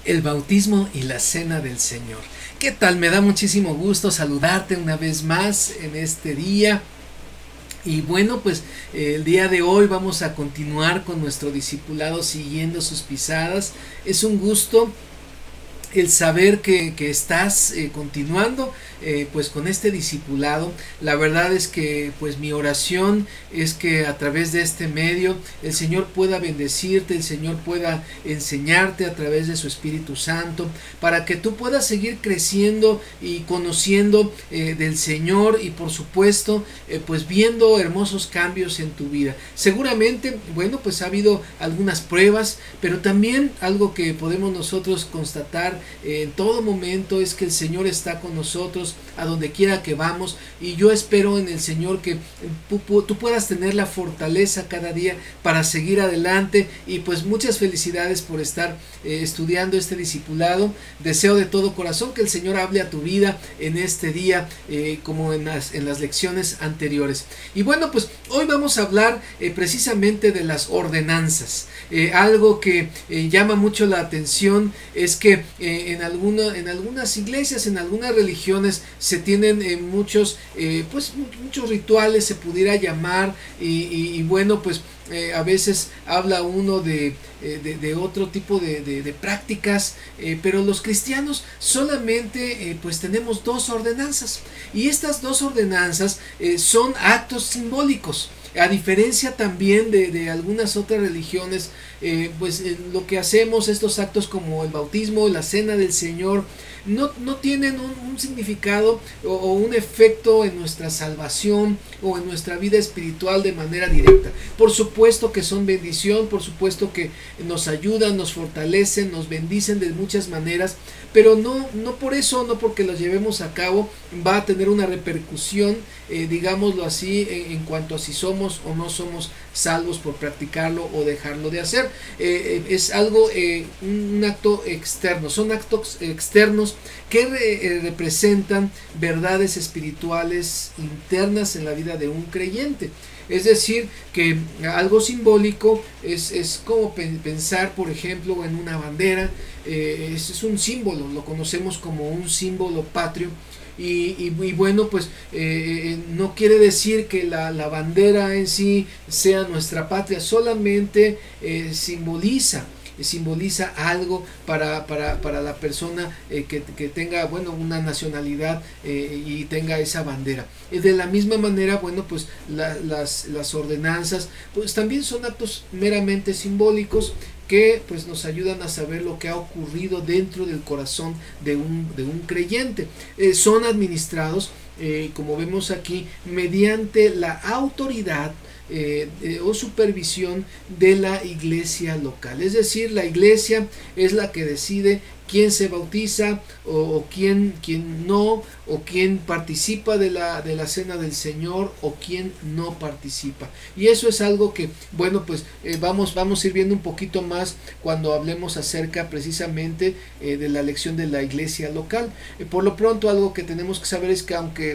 El bautismo y la cena del Señor. ¿Qué tal? Me da muchísimo gusto saludarte una vez más en este día. Y bueno, pues el día de hoy vamos a continuar con nuestro discipulado siguiendo sus pisadas. Es un gusto el saber que estás continuando pues con este discipulado. La verdad es que pues mi oración es que a través de este medio el Señor pueda bendecirte, el Señor pueda enseñarte a través de su Espíritu Santo, para que tú puedas seguir creciendo y conociendo del Señor, y por supuesto pues viendo hermosos cambios en tu vida. Seguramente, bueno, pues ha habido algunas pruebas, pero también algo que podemos nosotros constatar en todo momento es que el Señor está con nosotros a donde quiera que vamos, y yo espero en el Señor que tú puedas tener la fortaleza cada día para seguir adelante. Y pues muchas felicidades por estar estudiando este discipulado. Deseo de todo corazón que el Señor hable a tu vida en este día, como en las lecciones anteriores. Y bueno, pues hoy vamos a hablar precisamente de las ordenanzas. Algo que llama mucho la atención es que en algunas iglesias, en algunas religiones, se tienen muchos rituales, se pudiera llamar, y bueno, pues a veces habla uno de otro tipo de prácticas, pero los cristianos solamente pues tenemos dos ordenanzas, y estas dos ordenanzas son actos simbólicos. A diferencia también de algunas otras religiones, lo que hacemos, estos actos como el bautismo, la cena del Señor, no tienen un significado o un efecto en nuestra salvación o en nuestra vida espiritual de manera directa. Por supuesto que son bendición, por supuesto que nos ayudan, nos fortalecen, nos bendicen de muchas maneras, pero no por eso, no porque los llevemos a cabo, va a tener una repercusión, digámoslo así, en cuanto a si somos o no somos salvos por practicarlo o dejarlo de hacer. Es algo, un acto externo, son actos externos que representan verdades espirituales internas en la vida de un creyente. Es decir, que algo simbólico es como pensar, por ejemplo, en una bandera. Es un símbolo, lo conocemos como un símbolo patrio. Y bueno, pues no quiere decir que la bandera en sí sea nuestra patria, solamente simboliza algo para la persona que tenga, bueno, una nacionalidad y tenga esa bandera. De la misma manera, bueno, pues las ordenanzas pues también son actos meramente simbólicos que pues nos ayudan a saber lo que ha ocurrido dentro del corazón de un creyente. Son administrados, como vemos aquí, mediante la autoridad o supervisión de la iglesia local. Es decir, la iglesia es la que decide quién se bautiza o quién no, o quién participa de la cena del Señor o quién no participa. Y eso es algo que, bueno, pues vamos a ir viendo un poquito más cuando hablemos acerca precisamente de la elección de la iglesia local. Por lo pronto, algo que tenemos que saber es que aunque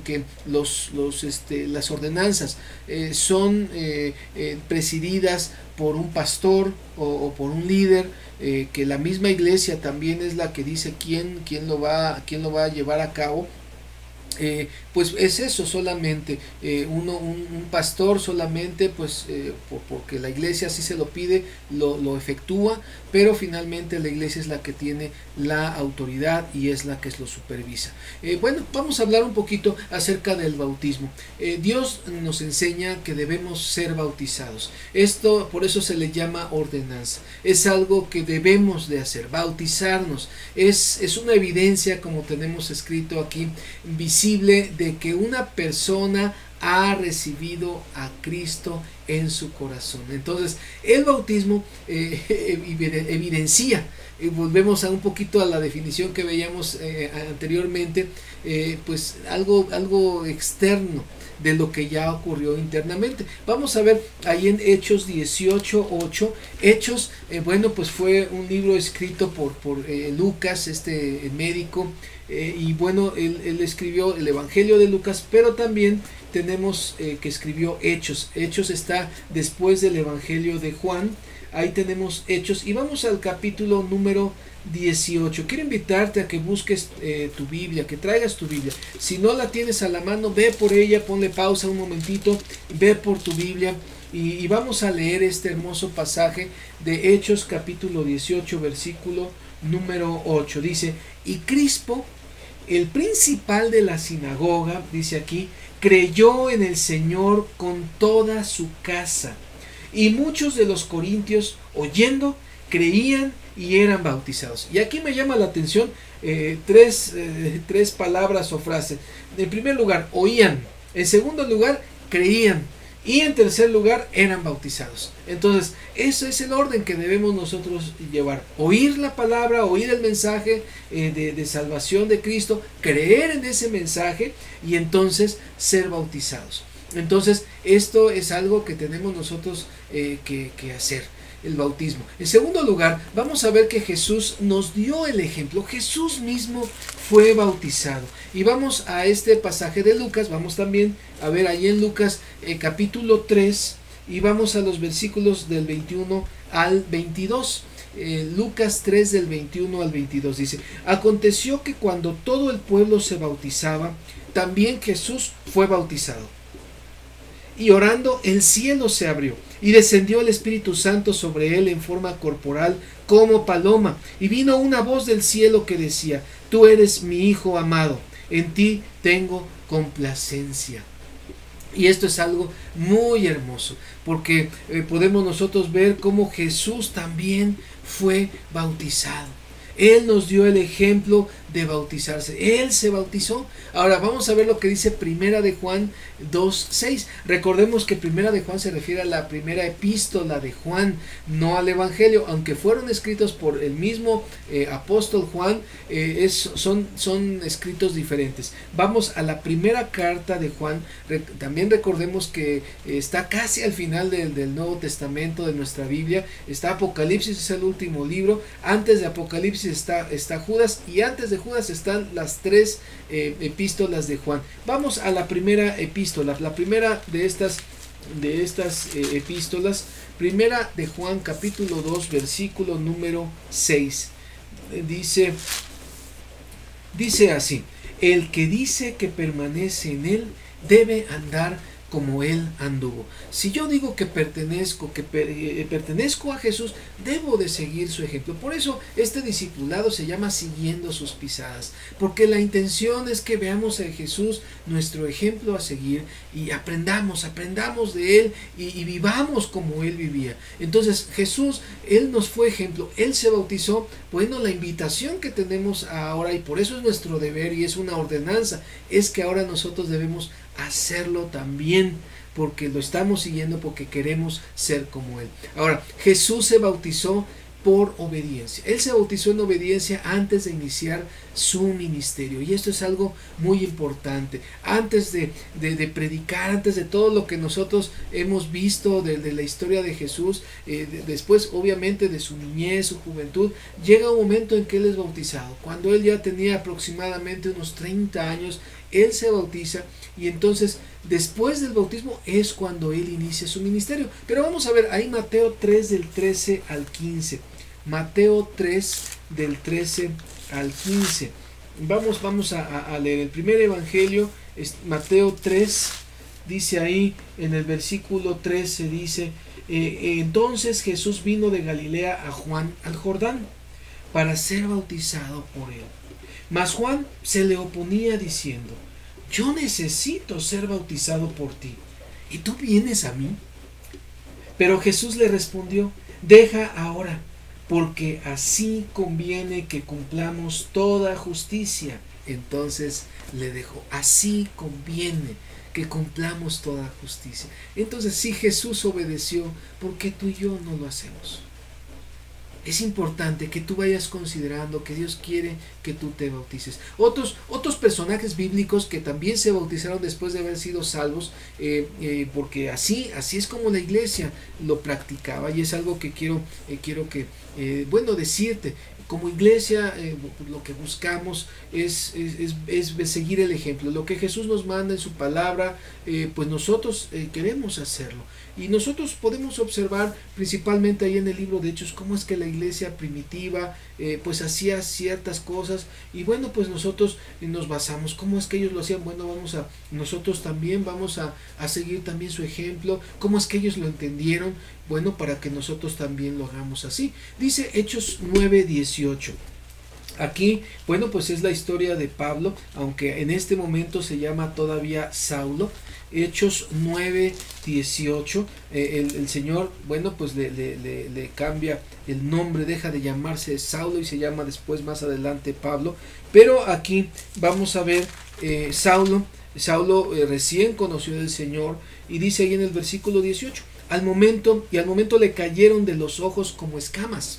las ordenanzas son presididas por un pastor o por un líder, que la misma iglesia también es la que dice quién lo va a llevar a cabo. Pues es eso solamente, un pastor solamente pues porque la iglesia así se lo pide, lo efectúa, pero finalmente la iglesia es la que tiene la autoridad y es la que lo supervisa. Bueno, vamos a hablar un poquito acerca del bautismo. Dios nos enseña que debemos ser bautizados. Esto por eso se le llama ordenanza. Es algo que debemos de hacer, bautizarnos. Es una evidencia, como tenemos escrito aquí, visible de que una persona ha recibido a Cristo en su corazón. Entonces, el bautismo evidencia, volvemos a un poquito a la definición que veíamos anteriormente, pues algo externo de lo que ya ocurrió internamente. Vamos a ver ahí en Hechos 18:8. Hechos, bueno, pues fue un libro escrito por Lucas, este médico, y bueno, él escribió el Evangelio de Lucas, pero también tenemos que escribió Hechos. Hechos está después del Evangelio de Juan. ahí tenemos Hechos y vamos al capítulo número 18. Quiero invitarte a que busques tu Biblia, que traigas tu Biblia. Si no la tienes a la mano, ve por ella, ponle pausa un momentito, ve por tu Biblia y vamos a leer este hermoso pasaje de Hechos capítulo 18 versículo número 8. Dice: y Crispo, el principal de la sinagoga, dice aquí, creyó en el Señor con toda su casa. Y muchos de los corintios, oyendo, creían y eran bautizados. Y aquí me llama la atención tres palabras o frases. En primer lugar, oían. En segundo lugar, creían. Y en tercer lugar, eran bautizados. Entonces, eso es el orden que debemos nosotros llevar. Oír la palabra, oír el mensaje de salvación de Cristo, creer en ese mensaje y entonces ser bautizados. Entonces, esto es algo que tenemos nosotros que hacer. El bautismo. En segundo lugar, vamos a ver que Jesús nos dio el ejemplo. Jesús mismo fue bautizado. Y vamos a este pasaje de Lucas, vamos también a ver ahí en Lucas capítulo 3 y vamos a los versículos del 21 al 22. Lucas 3 del 21 al 22 dice: aconteció que cuando todo el pueblo se bautizaba, también Jesús fue bautizado. Y orando, el cielo se abrió, y descendió el Espíritu Santo sobre él en forma corporal, como paloma. Y vino una voz del cielo que decía: tú eres mi Hijo amado, en ti tengo complacencia. Y esto es algo muy hermoso, porque podemos nosotros ver cómo Jesús también fue bautizado. Él nos dio el ejemplo de bautizarse. Él se bautizó. Ahora vamos a ver lo que dice Primera de Juan 2:6. Recordemos que Primera de Juan se refiere a la primera epístola de Juan, no al Evangelio, aunque fueron escritos por el mismo apóstol Juan, son escritos diferentes. Vamos a la primera carta de Juan. También recordemos que está casi al final del Nuevo Testamento de nuestra Biblia. Está Apocalipsis, es el último libro. Antes de Apocalipsis está Judas, y antes de Judas están las tres epístolas de Juan. Vamos a la primera epístola, la primera de estas epístolas, Primera de Juan capítulo 2 versículo número 6. Dice así: el que dice que permanece en él debe andar como él anduvo. Si yo digo que pertenezco a Jesús, debo de seguir su ejemplo. Por eso este discipulado se llama siguiendo sus pisadas, porque la intención es que veamos a Jesús nuestro ejemplo a seguir y aprendamos de él y vivamos como él vivía. Entonces Jesús, él nos fue ejemplo, él se bautizó. Bueno, la invitación que tenemos ahora, y por eso es nuestro deber y es una ordenanza, es que ahora nosotros debemos hacerlo también, porque lo estamos siguiendo, porque queremos ser como él. Ahora, Jesús se bautizó por obediencia. Él se bautizó en obediencia antes de iniciar su ministerio, y esto es algo muy importante. Antes de predicar, antes de todo lo que nosotros hemos visto de la historia de Jesús, después obviamente de su niñez, su juventud, llega un momento en que él es bautizado. Cuando él ya tenía aproximadamente unos 30 años, él se bautiza, y entonces después del bautismo es cuando él inicia su ministerio. Pero vamos a ver ahí Mateo 3 del 13 al 15. Mateo 3 del 13 al 15. Vamos a leer el primer evangelio, es Mateo 3, dice ahí en el versículo 13, dice: entonces Jesús vino de Galilea a Juan al Jordán para ser bautizado por él. Mas Juan se le oponía diciendo: yo necesito ser bautizado por ti, ¿y tú vienes a mí? Pero Jesús le respondió: deja ahora, porque así conviene que cumplamos toda justicia. Entonces le dejó. Así conviene que cumplamos toda justicia. Entonces, si Jesús obedeció, ¿por qué tú y yo no lo hacemos? Es importante que tú vayas considerando que Dios quiere que tú te bautices. Otros personajes bíblicos que también se bautizaron después de haber sido salvos, porque así es como la iglesia lo practicaba, y es algo que quiero decirte. Como iglesia, lo que buscamos es seguir el ejemplo. Lo que Jesús nos manda en su palabra, pues nosotros queremos hacerlo. Y nosotros podemos observar principalmente ahí en el libro de Hechos cómo es que la iglesia primitiva pues hacía ciertas cosas, y bueno, pues nosotros nos basamos, cómo es que ellos lo hacían. Bueno, nosotros también vamos a seguir también su ejemplo, cómo es que ellos lo entendieron, bueno, para que nosotros también lo hagamos así. Dice Hechos 9:18. Aquí, bueno, pues es la historia de Pablo, aunque en este momento se llama todavía Saulo. Hechos 9:18, el Señor, bueno, pues le cambia el nombre, deja de llamarse Saulo y se llama después, más adelante, Pablo. Pero aquí vamos a ver Saulo recién conoció del Señor, y dice ahí en el versículo 18, al momento le cayeron de los ojos como escamas.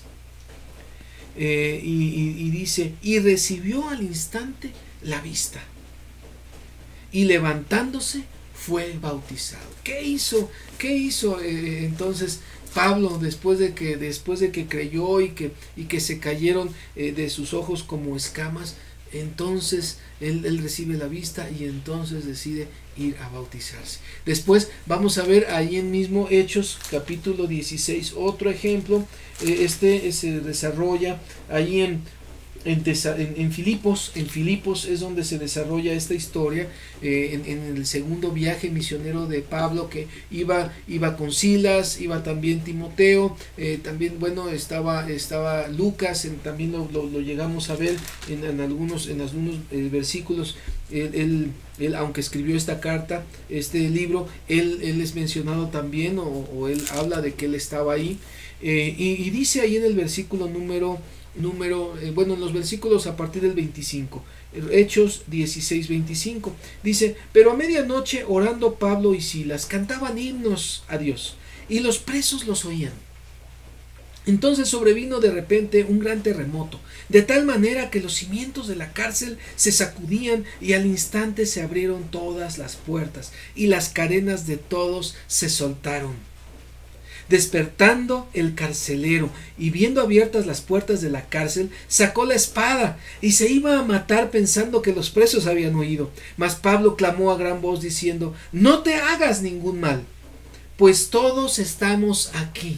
Y dice, y recibió al instante la vista, y levantándose fue bautizado. ¿Qué hizo entonces Pablo después de que creyó y que se cayeron de sus ojos como escamas? Entonces él recibe la vista y entonces decide ir a bautizarse. Después vamos a ver ahí en mismo Hechos capítulo 16 otro ejemplo. Se desarrolla ahí en Filipos. En Filipos es donde se desarrolla esta historia, en el segundo viaje misionero de Pablo, que iba con Silas, iba también Timoteo, también, bueno, estaba Lucas, también lo llegamos a ver en algunos versículos. Él, aunque escribió esta carta, este libro, él es mencionado también, o él habla de que él estaba ahí, y dice ahí en el versículo en los versículos a partir del 25, Hechos 16:25, dice, pero a medianoche, orando Pablo y Silas, cantaban himnos a Dios, y los presos los oían. Entonces sobrevino de repente un gran terremoto, de tal manera que los cimientos de la cárcel se sacudían, y al instante se abrieron todas las puertas, y las cadenas de todos se soltaron. Despertando el carcelero y viendo abiertas las puertas de la cárcel, sacó la espada y se iba a matar, pensando que los presos habían huido. Mas Pablo clamó a gran voz diciendo, no te hagas ningún mal, pues todos estamos aquí.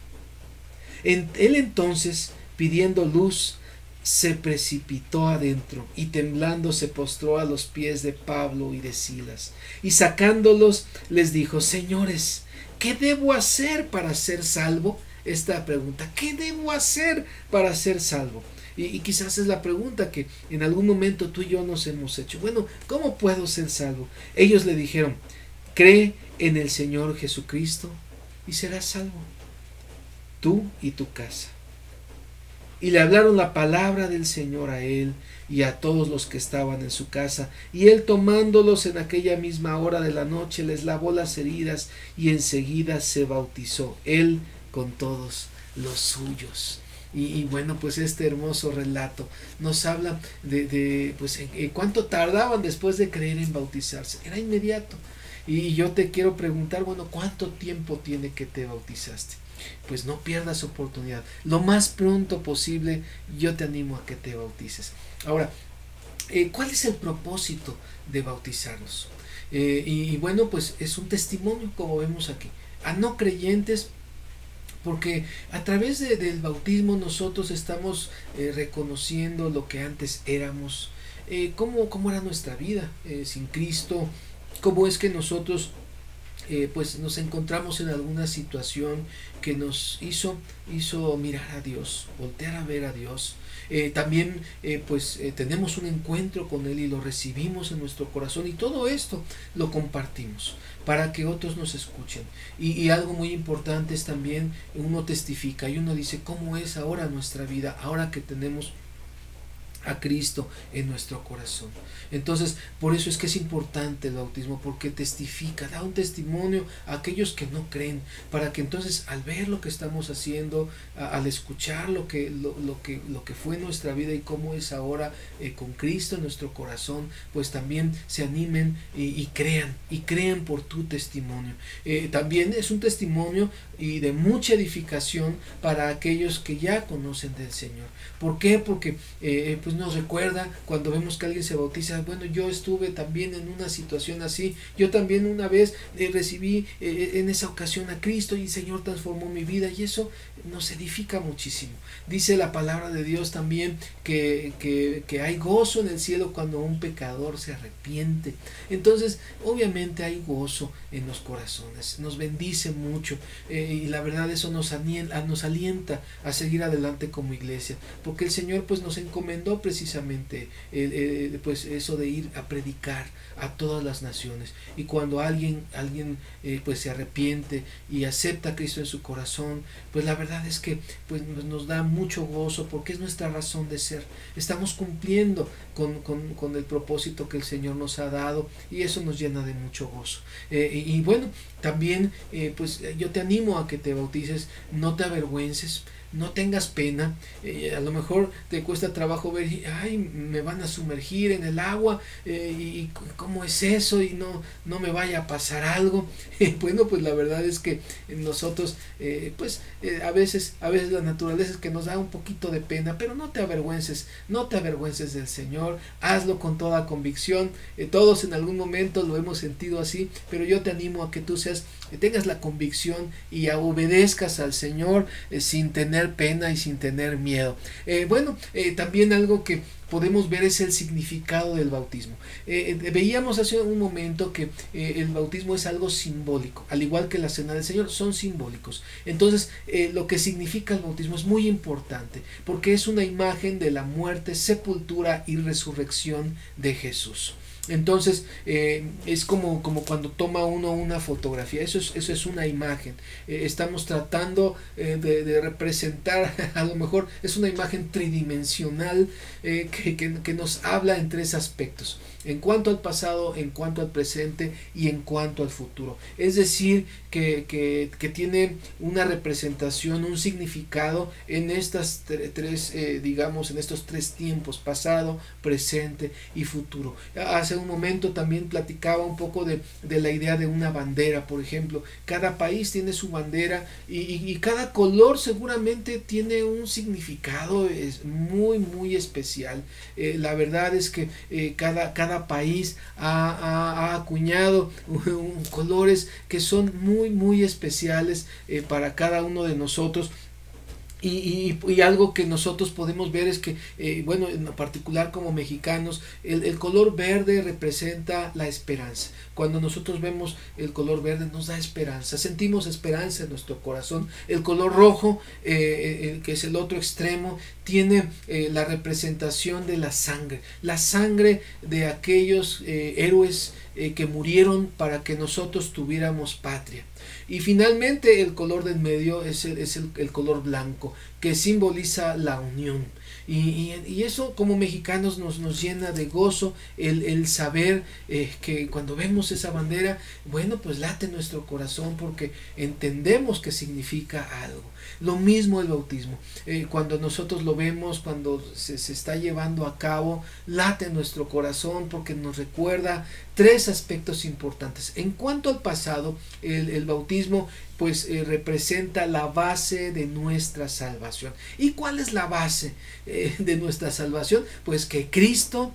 Él entonces, pidiendo luz, se precipitó adentro, y temblando se postró a los pies de Pablo y de Silas, y sacándolos les dijo, señores, ¿qué debo hacer para ser salvo? Esta pregunta, ¿qué debo hacer para ser salvo? Y quizás es la pregunta que en algún momento tú y yo nos hemos hecho. Bueno, ¿cómo puedo ser salvo? Ellos le dijeron, cree en el Señor Jesucristo y serás salvo, tú y tu casa. Y le hablaron la palabra del Señor a él y a todos los que estaban en su casa. Y él, tomándolos en aquella misma hora de la noche, les lavó las heridas, y enseguida se bautizó, él con todos los suyos. Y bueno, pues este hermoso relato nos habla de cuánto tardaban después de creer en bautizarse. Era inmediato. Y yo te quiero preguntar, bueno, ¿cuánto tiempo tiene que te bautizaste? Pues no pierdas oportunidad. Lo más pronto posible yo te animo a que te bautices. Ahora, ¿cuál es el propósito de bautizarnos? Y bueno, pues es un testimonio, como vemos aquí, a no creyentes, porque a través del bautismo nosotros estamos reconociendo lo que antes éramos, cómo era nuestra vida sin Cristo, cómo es que nosotros pues nos encontramos en alguna situación que nos hizo mirar a Dios, voltear a ver a Dios. También tenemos un encuentro con Él y lo recibimos en nuestro corazón, y todo esto lo compartimos para que otros nos escuchen. Y algo muy importante es también, uno testifica y uno dice cómo es ahora nuestra vida, ahora que tenemos a Cristo en nuestro corazón. Entonces, por eso es que es importante el bautismo, porque testifica, da un testimonio a aquellos que no creen, para que entonces al ver lo que estamos haciendo, al escuchar lo que fue nuestra vida y cómo es ahora con Cristo en nuestro corazón, pues también se animen y crean por tu testimonio. También es un testimonio y de mucha edificación para aquellos que ya conocen del Señor. ¿Por qué? Porque pues nos recuerda cuando vemos que alguien se bautiza, bueno, yo estuve también en una situación así, yo también una vez recibí en esa ocasión a Cristo y el Señor transformó mi vida, y eso nos edifica muchísimo. Dice la palabra de Dios también que hay gozo en el cielo cuando un pecador se arrepiente. Entonces, obviamente hay gozo en los corazones, nos bendice mucho, y la verdad eso nos alienta a seguir adelante como iglesia, porque el Señor pues nos encomendó precisamente pues eso de ir a predicar a todas las naciones, y cuando alguien pues se arrepiente y acepta a Cristo en su corazón, pues la verdad es que pues nos da mucho gozo, porque es nuestra razón de ser. Estamos cumpliendo con el propósito que el Señor nos ha dado, y eso nos llena de mucho gozo. Y bueno, también pues yo te animo a que te bautices, no te avergüences, no tengas pena. A lo mejor te cuesta trabajo ver, ay, me van a sumergir en el agua, y cómo es eso, y no me vaya a pasar algo. Bueno, pues la verdad es que nosotros pues a veces la naturaleza es que nos da un poquito de pena, pero no te avergüences del Señor, hazlo con toda convicción. Todos en algún momento lo hemos sentido así, pero yo te animo a que tú tengas la convicción y obedezcas al Señor sin tener pena y sin tener miedo. Bueno, también algo que podemos ver es el significado del bautismo. Veíamos hace un momento que el bautismo es algo simbólico, al igual que la cena del Señor, son simbólicos. Entonces, lo que significa el bautismo es muy importante, porque es una imagen de la muerte, sepultura y resurrección de Jesús. Entonces es como cuando toma uno una fotografía, eso es una imagen. Estamos tratando de representar, a lo mejor es una imagen tridimensional que nos habla en tres aspectos: en cuanto al pasado, en cuanto al presente y en cuanto al futuro. Es decir, que tiene una representación, un significado en estas digamos, en estos tres tiempos: pasado, presente y futuro. Hace un momento también platicaba un poco de la idea de una bandera, por ejemplo. Cada país tiene su bandera, y cada color seguramente tiene un significado muy especial. La verdad es que cada país ha acuñado colores que son muy especiales para cada uno de nosotros. Y algo que nosotros podemos ver es que, bueno, en particular como mexicanos, el color verde representa la esperanza. Cuando nosotros vemos el color verde nos da esperanza, sentimos esperanza en nuestro corazón. El color rojo, que es el otro extremo, tiene la representación de la sangre de aquellos héroes que murieron para que nosotros tuviéramos patria. Y finalmente el color del medio es el color blanco, que simboliza la unión. Y eso como mexicanos nos llena de gozo el saber que cuando vemos esa bandera, bueno, pues late nuestro corazón, porque entendemos que significa algo. Lo mismo el bautismo, cuando nosotros lo vemos, cuando se está llevando a cabo, late nuestro corazón, porque nos recuerda tres aspectos importantes. En cuanto al pasado, el bautismo pues representa la base de nuestra salvación. ¿Y cuál es la base de nuestra salvación? Pues que Cristo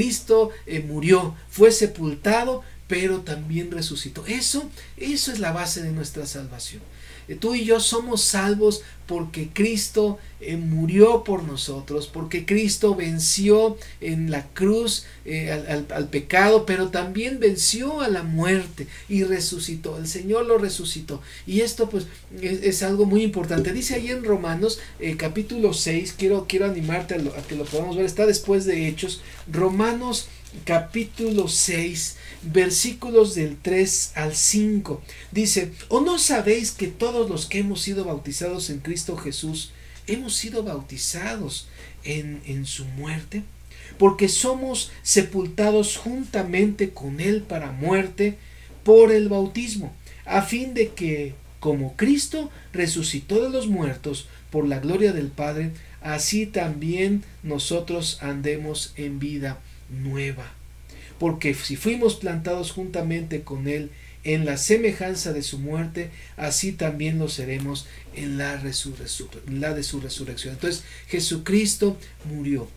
murió, fue sepultado, pero también resucitó. Eso es la base de nuestra salvación. Tú y yo somos salvos porque Cristo murió por nosotros, porque Cristo venció en la cruz al pecado, pero también venció a la muerte y resucitó. El Señor lo resucitó. Y esto pues es algo muy importante. Dice ahí en Romanos capítulo 6, quiero animarte a que lo podamos ver, está después de Hechos. Romanos capítulo 6, versículos del 3 al 5, dice: ¿O no sabéis que todos los que hemos sido bautizados en Cristo Jesús hemos sido bautizados en su muerte? Porque somos sepultados juntamente con él para muerte por el bautismo, a fin de que, como Cristo resucitó de los muertos por la gloria del Padre, así también nosotros andemos en vida nueva. Porque si fuimos plantados juntamente con él en la semejanza de su muerte, así también lo seremos en la de su resurrección. Entonces Jesucristo murió,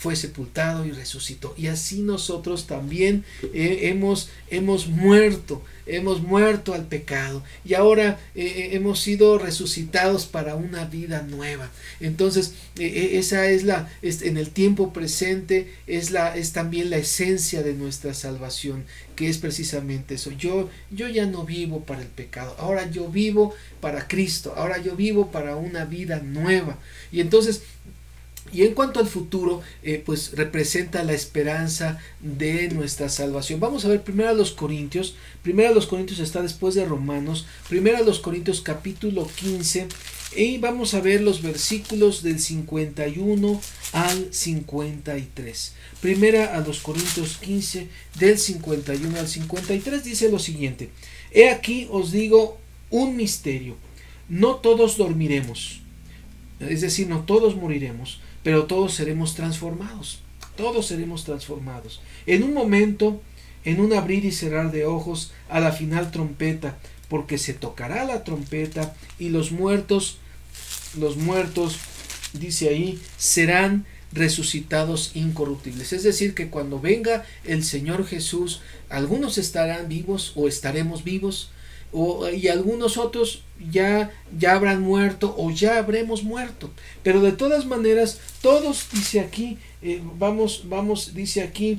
fue sepultado y resucitó. Y así nosotros también hemos muerto al pecado, y ahora hemos sido resucitados para una vida nueva. Entonces esa es en el tiempo presente, es también la esencia de nuestra salvación, que es precisamente eso. Yo ya no vivo para el pecado, ahora yo vivo para Cristo, ahora yo vivo para una vida nueva. Y entonces, y en cuanto al futuro, pues representa la esperanza de nuestra salvación. Vamos a ver primero a los Corintios. Primero a los Corintios está después de Romanos. Primero a los Corintios capítulo 15. Y vamos a ver los versículos del 51 al 53. Primera a los Corintios 15, del 51 al 53, dice lo siguiente: He aquí os digo un misterio. No todos dormiremos, es decir, no todos moriremos, pero todos seremos transformados. Todos seremos transformados. En un momento, en un abrir y cerrar de ojos, a la final trompeta, porque se tocará la trompeta y los muertos, dice ahí, serán resucitados incorruptibles. Es decir, que cuando venga el Señor Jesús, algunos estarán vivos o estaremos vivos, y algunos otros ya habrán muerto o ya habremos muerto. Pero de todas maneras, todos, dice aquí, dice aquí,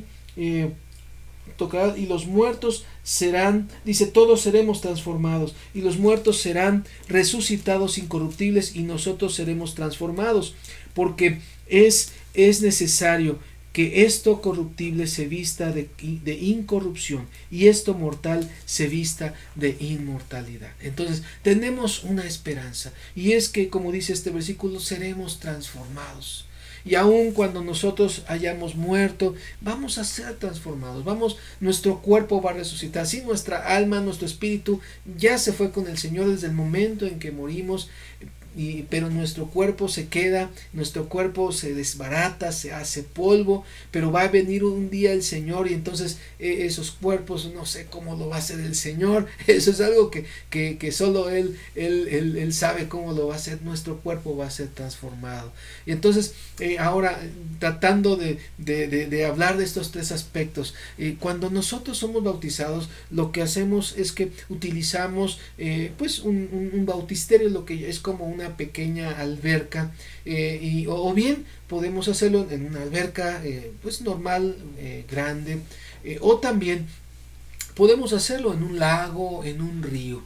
tocará, y los muertos serán, dice, todos seremos transformados, y los muertos serán resucitados incorruptibles, y nosotros seremos transformados, porque es necesario que esto corruptible se vista de incorrupción y esto mortal se vista de inmortalidad. Entonces tenemos una esperanza, y es que, como dice este versículo, seremos transformados. Y aun cuando nosotros hayamos muerto, vamos a ser transformados. Nuestro cuerpo va a resucitar. Sí, nuestra alma, nuestro espíritu ya se fue con el Señor desde el momento en que morimos, pero nuestro cuerpo se queda, nuestro cuerpo se desbarata, se hace polvo, pero va a venir un día el Señor, y entonces esos cuerpos, no sé cómo lo va a hacer el Señor. Eso es algo que solo Él sabe cómo lo va a hacer. Nuestro cuerpo va a ser transformado. Y entonces ahora, tratando de hablar de estos tres aspectos, cuando nosotros somos bautizados, lo que hacemos es que utilizamos pues un bautisterio, lo que es como una pequeña alberca, o bien podemos hacerlo en una alberca pues normal, grande, o también podemos hacerlo en un lago, en un río,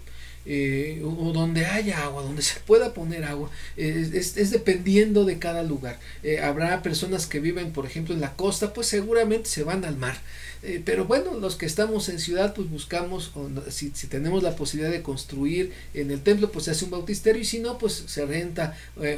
o donde haya agua, donde se pueda poner agua. Es dependiendo de cada lugar. Habrá personas que viven, por ejemplo, en la costa, pues seguramente se van al mar. Pero bueno, los que estamos en ciudad, pues buscamos, si tenemos la posibilidad de construir en el templo, pues se hace un bautisterio, y si no, pues se renta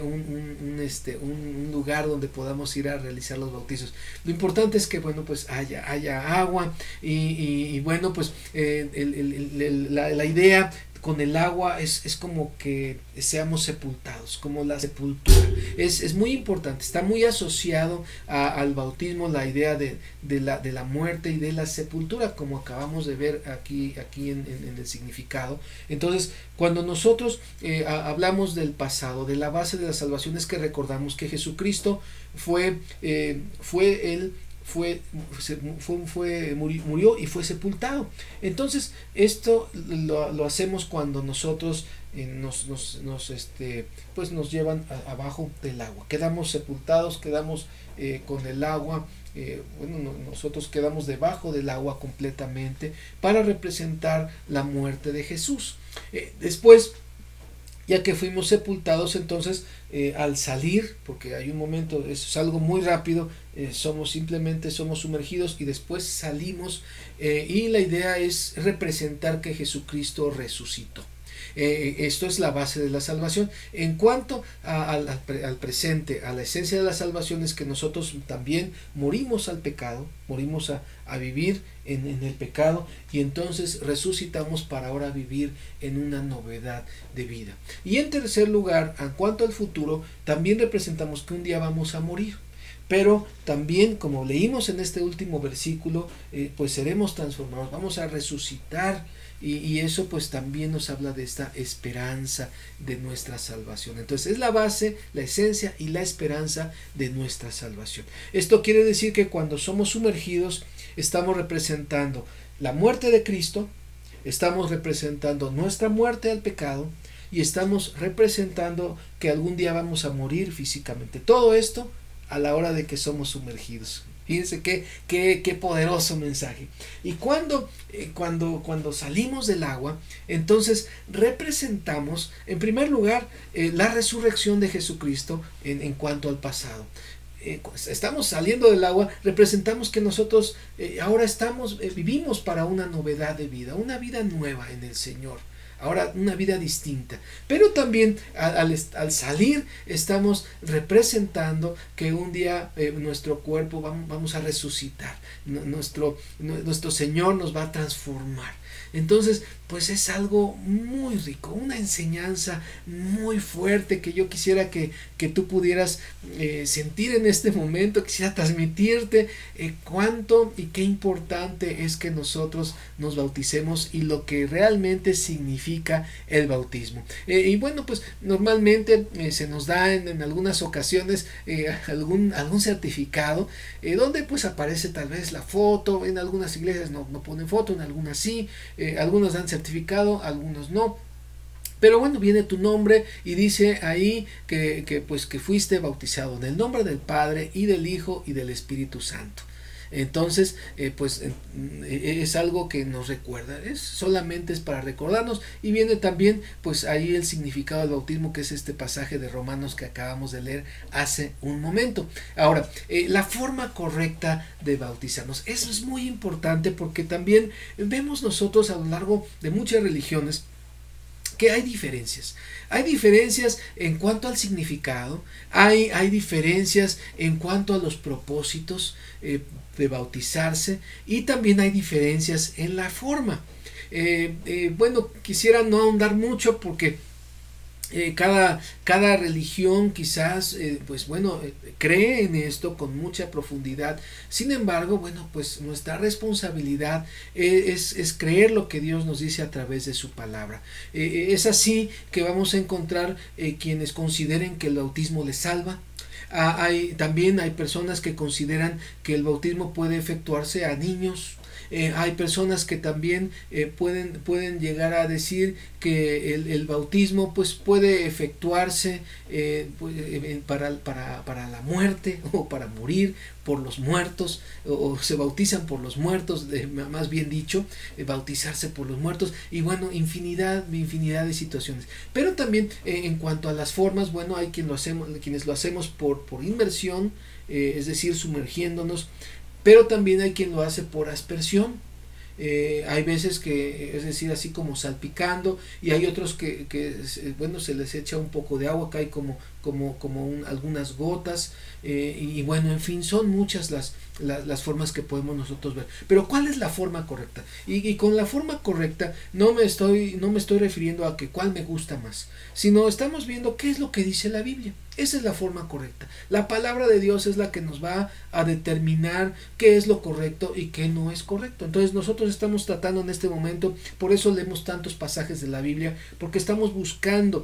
un lugar donde podamos ir a realizar los bautizos. Lo importante es que, bueno, pues haya agua, y bueno, pues la idea con el agua es como que seamos sepultados, como la sepultura. Es muy importante, está muy asociado al bautismo la idea de la muerte y de la sepultura, como acabamos de ver aquí en el significado. Entonces, cuando nosotros hablamos del pasado, de la base de la salvación, es que recordamos que Jesucristo murió y fue sepultado. Entonces esto lo hacemos cuando nosotros pues nos llevan abajo del agua, quedamos sepultados, quedamos con el agua, nosotros quedamos debajo del agua completamente, para representar la muerte de Jesús. Después, ya que fuimos sepultados, entonces al salir, porque hay un momento, eso es algo muy rápido, somos sumergidos y después salimos, y la idea es representar que Jesucristo resucitó. Esto es la base de la salvación. En cuanto al presente, a la esencia de la salvación, es que nosotros también morimos al pecado, morimos a vivir en el pecado, y entonces resucitamos para ahora vivir en una novedad de vida. Y en tercer lugar, en cuanto al futuro, también representamos que un día vamos a morir, pero también, como leímos en este último versículo, pues seremos transformados, vamos a resucitar y eso pues también nos habla de esta esperanza de nuestra salvación. Entonces es la base, la esencia y la esperanza de nuestra salvación. Esto quiere decir que cuando somos sumergidos estamos representando la muerte de Cristo, estamos representando nuestra muerte al pecado y estamos representando que algún día vamos a morir físicamente. Todo esto a la hora de que somos sumergidos. Fíjense qué poderoso mensaje. Y cuando salimos del agua, entonces representamos, en primer lugar, la resurrección de Jesucristo en cuanto al pasado. Estamos saliendo del agua, representamos que nosotros ahora vivimos para una novedad de vida, una vida nueva en el Señor. Ahora una vida distinta, pero también al salir estamos representando que un día nuestro cuerpo vamos a resucitar, nuestro Señor nos va a transformar. Entonces pues es algo muy rico, una enseñanza muy fuerte que yo quisiera que tú pudieras sentir en este momento, quisiera transmitirte cuánto y qué importante es que nosotros nos bauticemos y lo que realmente significa el bautismo. Y bueno, pues normalmente se nos da en algunas ocasiones algún certificado donde pues aparece tal vez la foto. En algunas iglesias no ponen foto, en algunas sí, algunos dan certificado, algunos no. Pero bueno, viene tu nombre y dice ahí que fuiste bautizado en el nombre del Padre y del Hijo y del Espíritu Santo. Entonces es algo que nos recuerda, solamente es para recordarnos, y viene también pues ahí el significado del bautismo, que es este pasaje de Romanos que acabamos de leer hace un momento. Ahora, la forma correcta de bautizarnos, eso es muy importante, porque también vemos nosotros a lo largo de muchas religiones que hay diferencias. Hay diferencias en cuanto al significado, hay diferencias en cuanto a los propósitos de bautizarse, y también hay diferencias en la forma. Bueno, quisiera no ahondar mucho porque cada religión quizás cree en esto con mucha profundidad. Sin embargo, bueno, pues nuestra responsabilidad es creer lo que Dios nos dice a través de su palabra. Es así que vamos a encontrar quienes consideren que el bautismo les salva. También hay personas que consideran que el bautismo puede efectuarse a niños. Hay personas que también pueden llegar a decir que el bautismo pues puede efectuarse para la muerte, o para morir por los muertos, o se bautizan por los muertos, más bien dicho, bautizarse por los muertos, y bueno, infinidad de situaciones. Pero también en cuanto a las formas, bueno, hay quienes lo hacemos por inmersión, es decir, sumergiéndonos. Pero también hay quien lo hace por aspersión. Hay veces que, es decir, así como salpicando, y hay otros que se les echa un poco de agua, cae como algunas gotas, y bueno, en fin, son muchas las formas que podemos nosotros ver. Pero ¿cuál es la forma correcta? Y con la forma correcta no me estoy refiriendo a que cuál me gusta más, sino estamos viendo qué es lo que dice la Biblia. Esa es la forma correcta. La palabra de Dios es la que nos va a determinar qué es lo correcto y qué no es correcto. Entonces nosotros estamos tratando en este momento, por eso leemos tantos pasajes de la Biblia, porque estamos buscando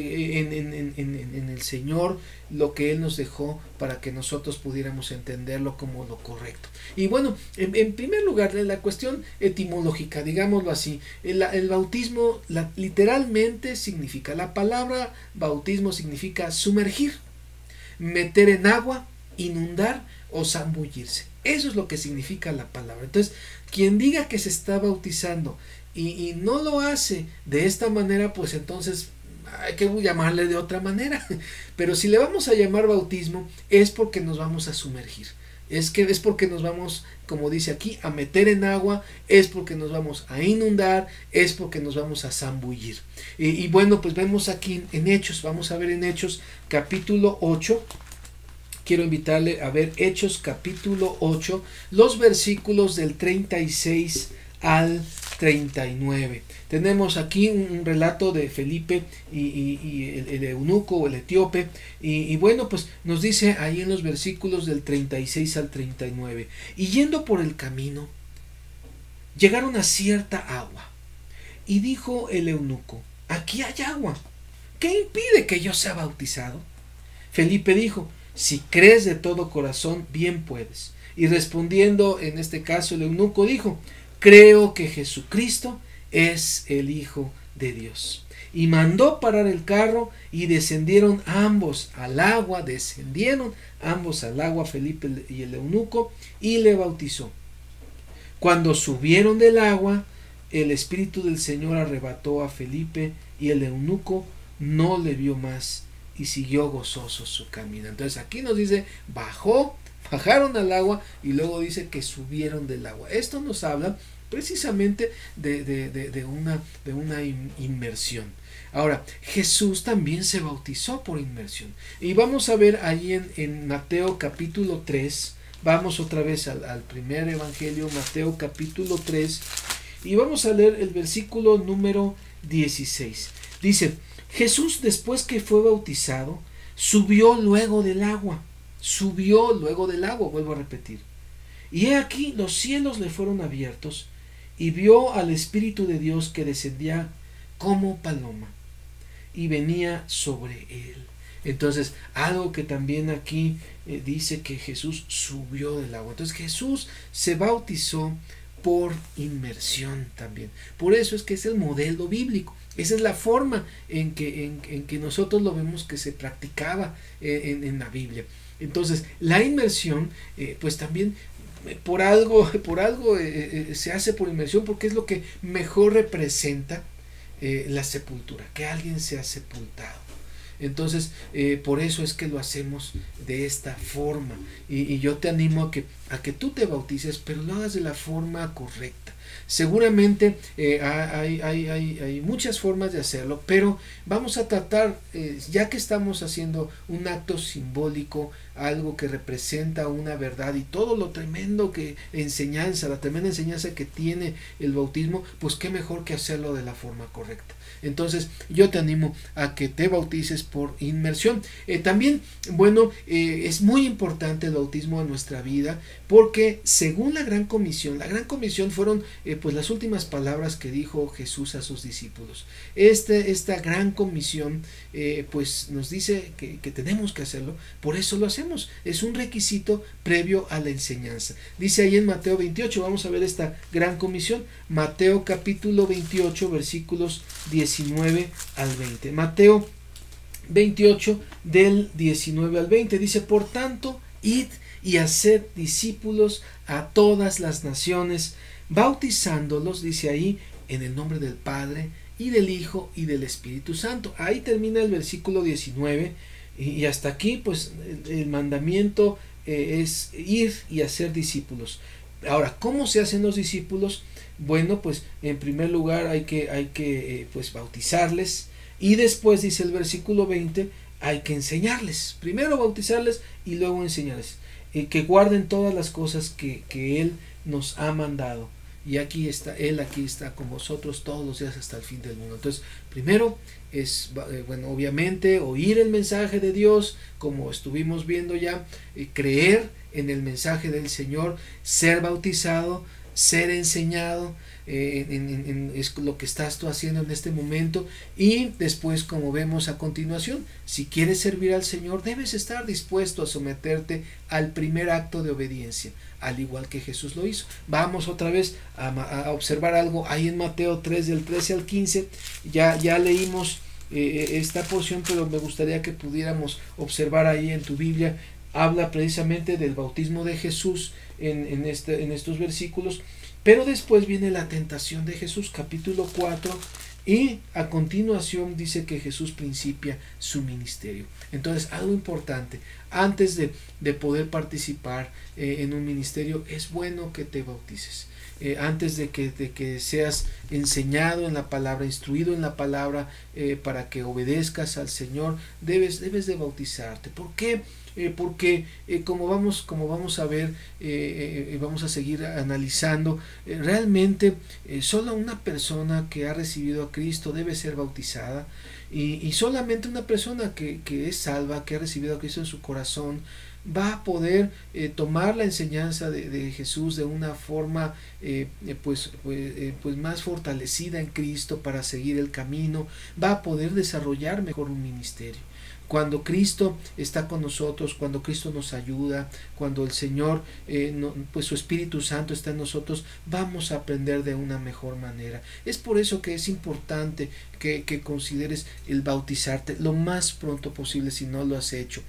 en el Señor lo que Él nos dejó para que nosotros pudiéramos entenderlo como lo correcto. Y bueno, en primer lugar, la cuestión etimológica, digámoslo así, el bautismo literalmente significa, la palabra bautismo significa sumergir, meter en agua, inundar o zambullirse. Eso es lo que significa la palabra. Entonces, quien diga que se está bautizando y no lo hace de esta manera, pues entonces hay que llamarle de otra manera. Pero si le vamos a llamar bautismo, es porque nos vamos a sumergir. Es porque nos vamos, como dice aquí, a meter en agua, es porque nos vamos a inundar, es porque nos vamos a zambullir. Y bueno, pues vemos aquí en Hechos, vamos a ver en Hechos capítulo 8. Quiero invitarle a ver Hechos capítulo 8, los versículos del 36 al 39. Tenemos aquí un relato de Felipe y el eunuco o el etíope, y bueno, pues nos dice ahí en los versículos del 36 al 39: y yendo por el camino llegaron a cierta agua, Y dijo el eunuco: aquí hay agua, ¿qué impide que yo sea bautizado? Felipe dijo: si crees de todo corazón, bien puedes. Y respondiendo en este caso el eunuco dijo: creo que Jesucristo es el Hijo de Dios. Y mandó parar el carro y descendieron ambos al agua, Felipe y el eunuco, y le bautizó. Cuando subieron del agua, el Espíritu del Señor arrebató a Felipe, y el eunuco no le vio más y siguió gozoso su camino. Entonces aquí nos dice, bajaron al agua, y luego dice que subieron del agua. Esto nos habla precisamente de una inmersión. Ahora, Jesús también se bautizó por inmersión. Y vamos a ver ahí en Mateo capítulo 3, vamos otra vez al primer evangelio, Mateo capítulo 3, y vamos a leer el versículo número 16. Dice: Jesús, después que fue bautizado, subió luego del agua, vuelvo a repetir. Y he aquí los cielos le fueron abiertos, y vio al Espíritu de Dios que descendía como paloma y venía sobre él. Entonces, algo que también aquí dice que Jesús subió del agua. Entonces, Jesús se bautizó por inmersión también. Por eso es que es el modelo bíblico. Esa es la forma en que nosotros lo vemos que se practicaba en la Biblia. Entonces, la inmersión, pues también por algo se hace por inmersión, porque es lo que mejor representa la sepultura, que alguien sea sepultado. Entonces, por eso es que lo hacemos de esta forma. Y yo te animo a que tú te bautices, pero lo hagas de la forma correcta. Seguramente hay muchas formas de hacerlo, pero vamos a tratar, ya que estamos haciendo un acto simbólico, algo que representa una verdad y todo lo tremendo la tremenda enseñanza que tiene el bautismo, pues qué mejor que hacerlo de la forma correcta. Entonces yo te animo a que te bautices por inmersión. También, bueno, es muy importante el bautismo en nuestra vida, porque según la Gran Comisión fueron pues las últimas palabras que dijo Jesús a sus discípulos. Esta Gran Comisión pues nos dice que tenemos que hacerlo, por eso lo hacemos. Es un requisito previo a la enseñanza. Dice ahí en Mateo 28, vamos a ver esta Gran Comisión, Mateo capítulo 28, versículos 19 al 20. Mateo 28 del 19 al 20 dice: por tanto, id y haced discípulos a todas las naciones, bautizándolos, dice ahí, en el nombre del Padre y del Hijo y del Espíritu Santo. Ahí termina el versículo 19, y hasta aquí pues el mandamiento es ir y hacer discípulos. Ahora, ¿cómo se hacen los discípulos? Bueno, pues en primer lugar hay que pues bautizarles, y después dice el versículo 20, hay que enseñarles. Primero bautizarles y luego enseñarles, que guarden todas las cosas que Él nos ha mandado. Y Él aquí está con vosotros todos los días hasta el fin del mundo. Entonces, primero es, bueno, obviamente oír el mensaje de Dios, como estuvimos viendo ya, creer en el mensaje del Señor, ser bautizado, ser enseñado, es lo que estás tú haciendo en este momento. Y después, como vemos a continuación, si quieres servir al Señor, debes estar dispuesto a someterte al primer acto de obediencia, al igual que Jesús lo hizo. Vamos otra vez a observar algo ahí en Mateo 3 del 13 al 15. Ya leímos esta porción, pero me gustaría que pudiéramos observar ahí en tu Biblia. Habla precisamente del bautismo de Jesús en estos versículos, pero después viene la tentación de Jesús, capítulo 4, y a continuación dice que Jesús principia su ministerio. Entonces, algo importante, antes de poder participar en un ministerio, es bueno que te bautices. Antes de que seas enseñado en la palabra, instruido en la palabra, para que obedezcas al Señor, debes de bautizarte. ¿Por qué? Porque como vamos a ver, vamos a seguir analizando, realmente solo una persona que ha recibido a Cristo debe ser bautizada, y solamente una persona que es salva, que ha recibido a Cristo en su corazón, va a poder tomar la enseñanza de Jesús de una forma pues más fortalecida en Cristo para seguir el camino, va a poder desarrollar mejor un ministerio. Cuando Cristo está con nosotros, cuando Cristo nos ayuda, cuando el Señor, pues su Espíritu Santo está en nosotros, vamos a aprender de una mejor manera. Es por eso que es importante que consideres el bautizarte lo más pronto posible si no lo has hecho.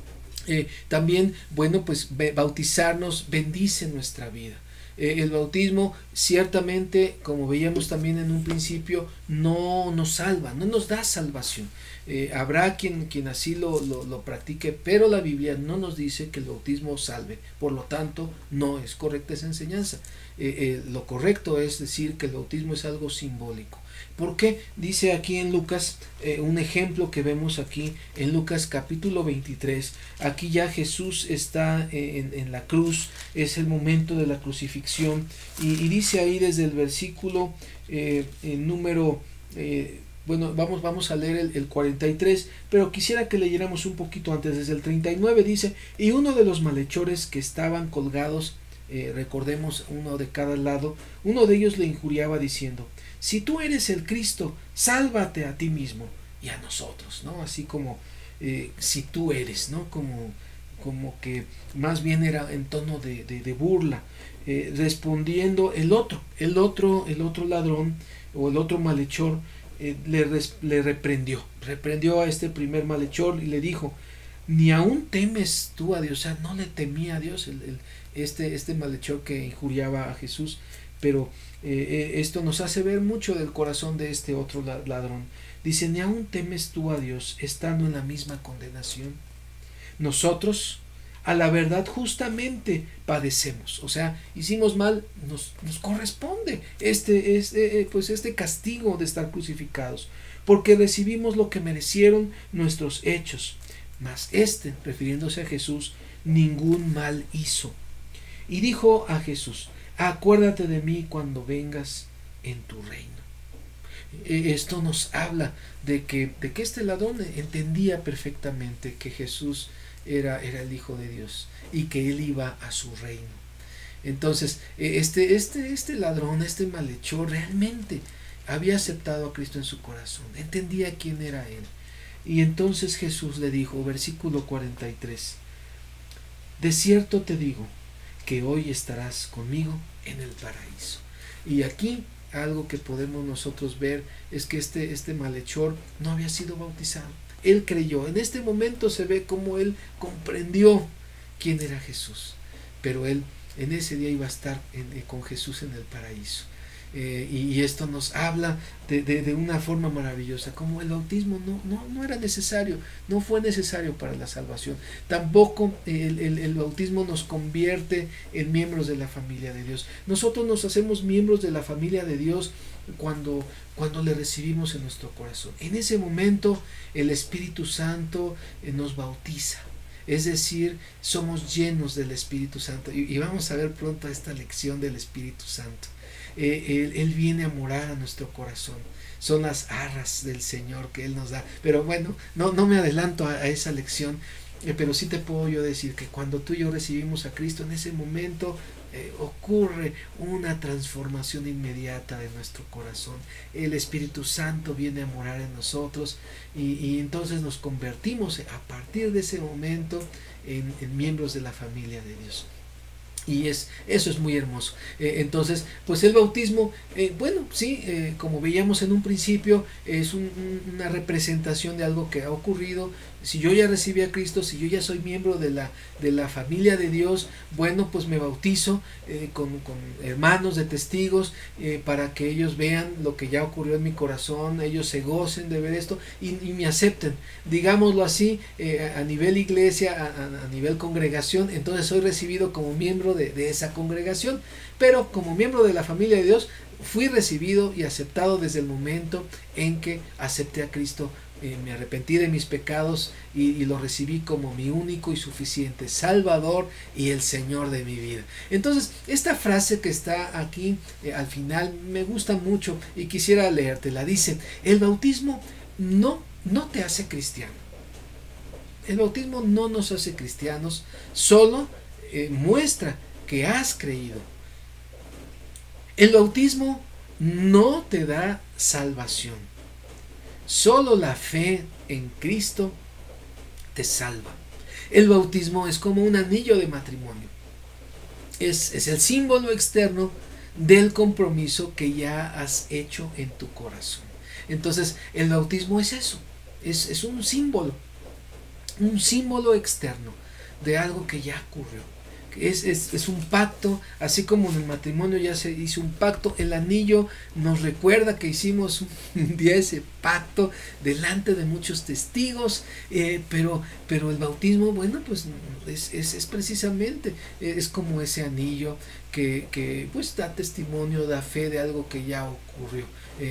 También, bueno, pues bautizarnos bendice nuestra vida. El bautismo ciertamente, como veíamos también en un principio, no nos salva, no nos da salvación. Habrá quien así lo practique, pero la Biblia no nos dice que el bautismo salve. Por lo tanto, no es correcta esa enseñanza. Lo correcto es decir que el bautismo es algo simbólico. ¿Por qué? Dice aquí en Lucas, un ejemplo que vemos aquí en Lucas capítulo 23. Aquí ya Jesús está en la cruz, es el momento de la crucifixión, y dice ahí desde el versículo número... bueno, vamos a leer el 43, pero quisiera que leyéramos un poquito antes. Desde el 39 dice: y uno de los malhechores que estaban colgados, recordemos uno de cada lado, uno de ellos le injuriaba diciendo: si tú eres el Cristo, sálvate a ti mismo y a nosotros, ¿no? Así como si tú eres, ¿no? Como que más bien era en tono de burla. Respondiendo el otro ladrón o el otro malhechor, le reprendió a este primer malhechor y le dijo: ni aún temes tú a Dios. O sea, no le temía a Dios este malhechor que injuriaba a Jesús. Pero esto nos hace ver mucho del corazón de este otro ladrón. Dice: ni aún temes tú a Dios, estando en la misma condenación. Nosotros, a la verdad, justamente padecemos. O sea, hicimos mal, nos corresponde este castigo de estar crucificados, porque recibimos lo que merecieron nuestros hechos. Mas refiriéndose a Jesús, ningún mal hizo. Y dijo a Jesús: acuérdate de mí cuando vengas en tu reino. Esto nos habla de que este ladrón entendía perfectamente que Jesús era el Hijo de Dios y que él iba a su reino. Entonces, este ladrón, este malhechor, realmente había aceptado a Cristo en su corazón, entendía quién era él. Y entonces Jesús le dijo, versículo 43: de cierto te digo que hoy estarás conmigo en el paraíso. Y aquí algo que podemos nosotros ver es que este malhechor no había sido bautizado. Él creyó. En este momento se ve como él comprendió quién era Jesús, pero él en ese día iba a estar con Jesús en el paraíso. Y esto nos habla de una forma maravillosa, como el bautismo no era necesario, no fue necesario para la salvación. Tampoco el bautismo nos convierte en miembros de la familia de Dios. Nosotros nos hacemos miembros de la familia de Dios cuando le recibimos en nuestro corazón. En ese momento el Espíritu Santo nos bautiza. Es decir, somos llenos del Espíritu Santo. Y vamos a ver pronto esta lección del Espíritu Santo. Él viene a morar a nuestro corazón. Son las arras del Señor que Él nos da. Pero bueno, no me adelanto a esa lección. Pero sí te puedo yo decir que cuando tú y yo recibimos a Cristo, en ese momento ocurre una transformación inmediata de nuestro corazón. El Espíritu Santo viene a morar en nosotros y entonces nos convertimos a partir de ese momento en miembros de la familia de Dios. Y eso es muy hermoso. Entonces, pues el bautismo, bueno, sí, como veíamos en un principio, es una representación de algo que ha ocurrido. Si yo ya recibí a Cristo, si yo ya soy miembro de la familia de Dios, bueno, pues me bautizo con hermanos de testigos para que ellos vean lo que ya ocurrió en mi corazón, ellos se gocen de ver esto y me acepten, digámoslo así, a nivel iglesia, a nivel congregación. Entonces soy recibido como miembro de esa congregación, pero como miembro de la familia de Dios fui recibido y aceptado desde el momento en que acepté a Cristo. Me arrepentí de mis pecados y lo recibí como mi único y suficiente Salvador y el Señor de mi vida. Entonces, esta frase que está aquí al final me gusta mucho y quisiera leértela. Dice: el bautismo no te hace cristiano. El bautismo no nos hace cristianos, solo muestra que has creído. El bautismo no te da salvación. Solo la fe en Cristo te salva. El bautismo es como un anillo de matrimonio. Es el símbolo externo del compromiso que ya has hecho en tu corazón. Entonces, el bautismo es eso. Es un símbolo externo de algo que ya ocurrió. Es un pacto, así como en el matrimonio ya se hizo un pacto. El anillo nos recuerda que hicimos un día ese pacto delante de muchos testigos, pero el bautismo, bueno, pues es precisamente, es como ese anillo que pues da testimonio, da fe de algo que ya ocurrió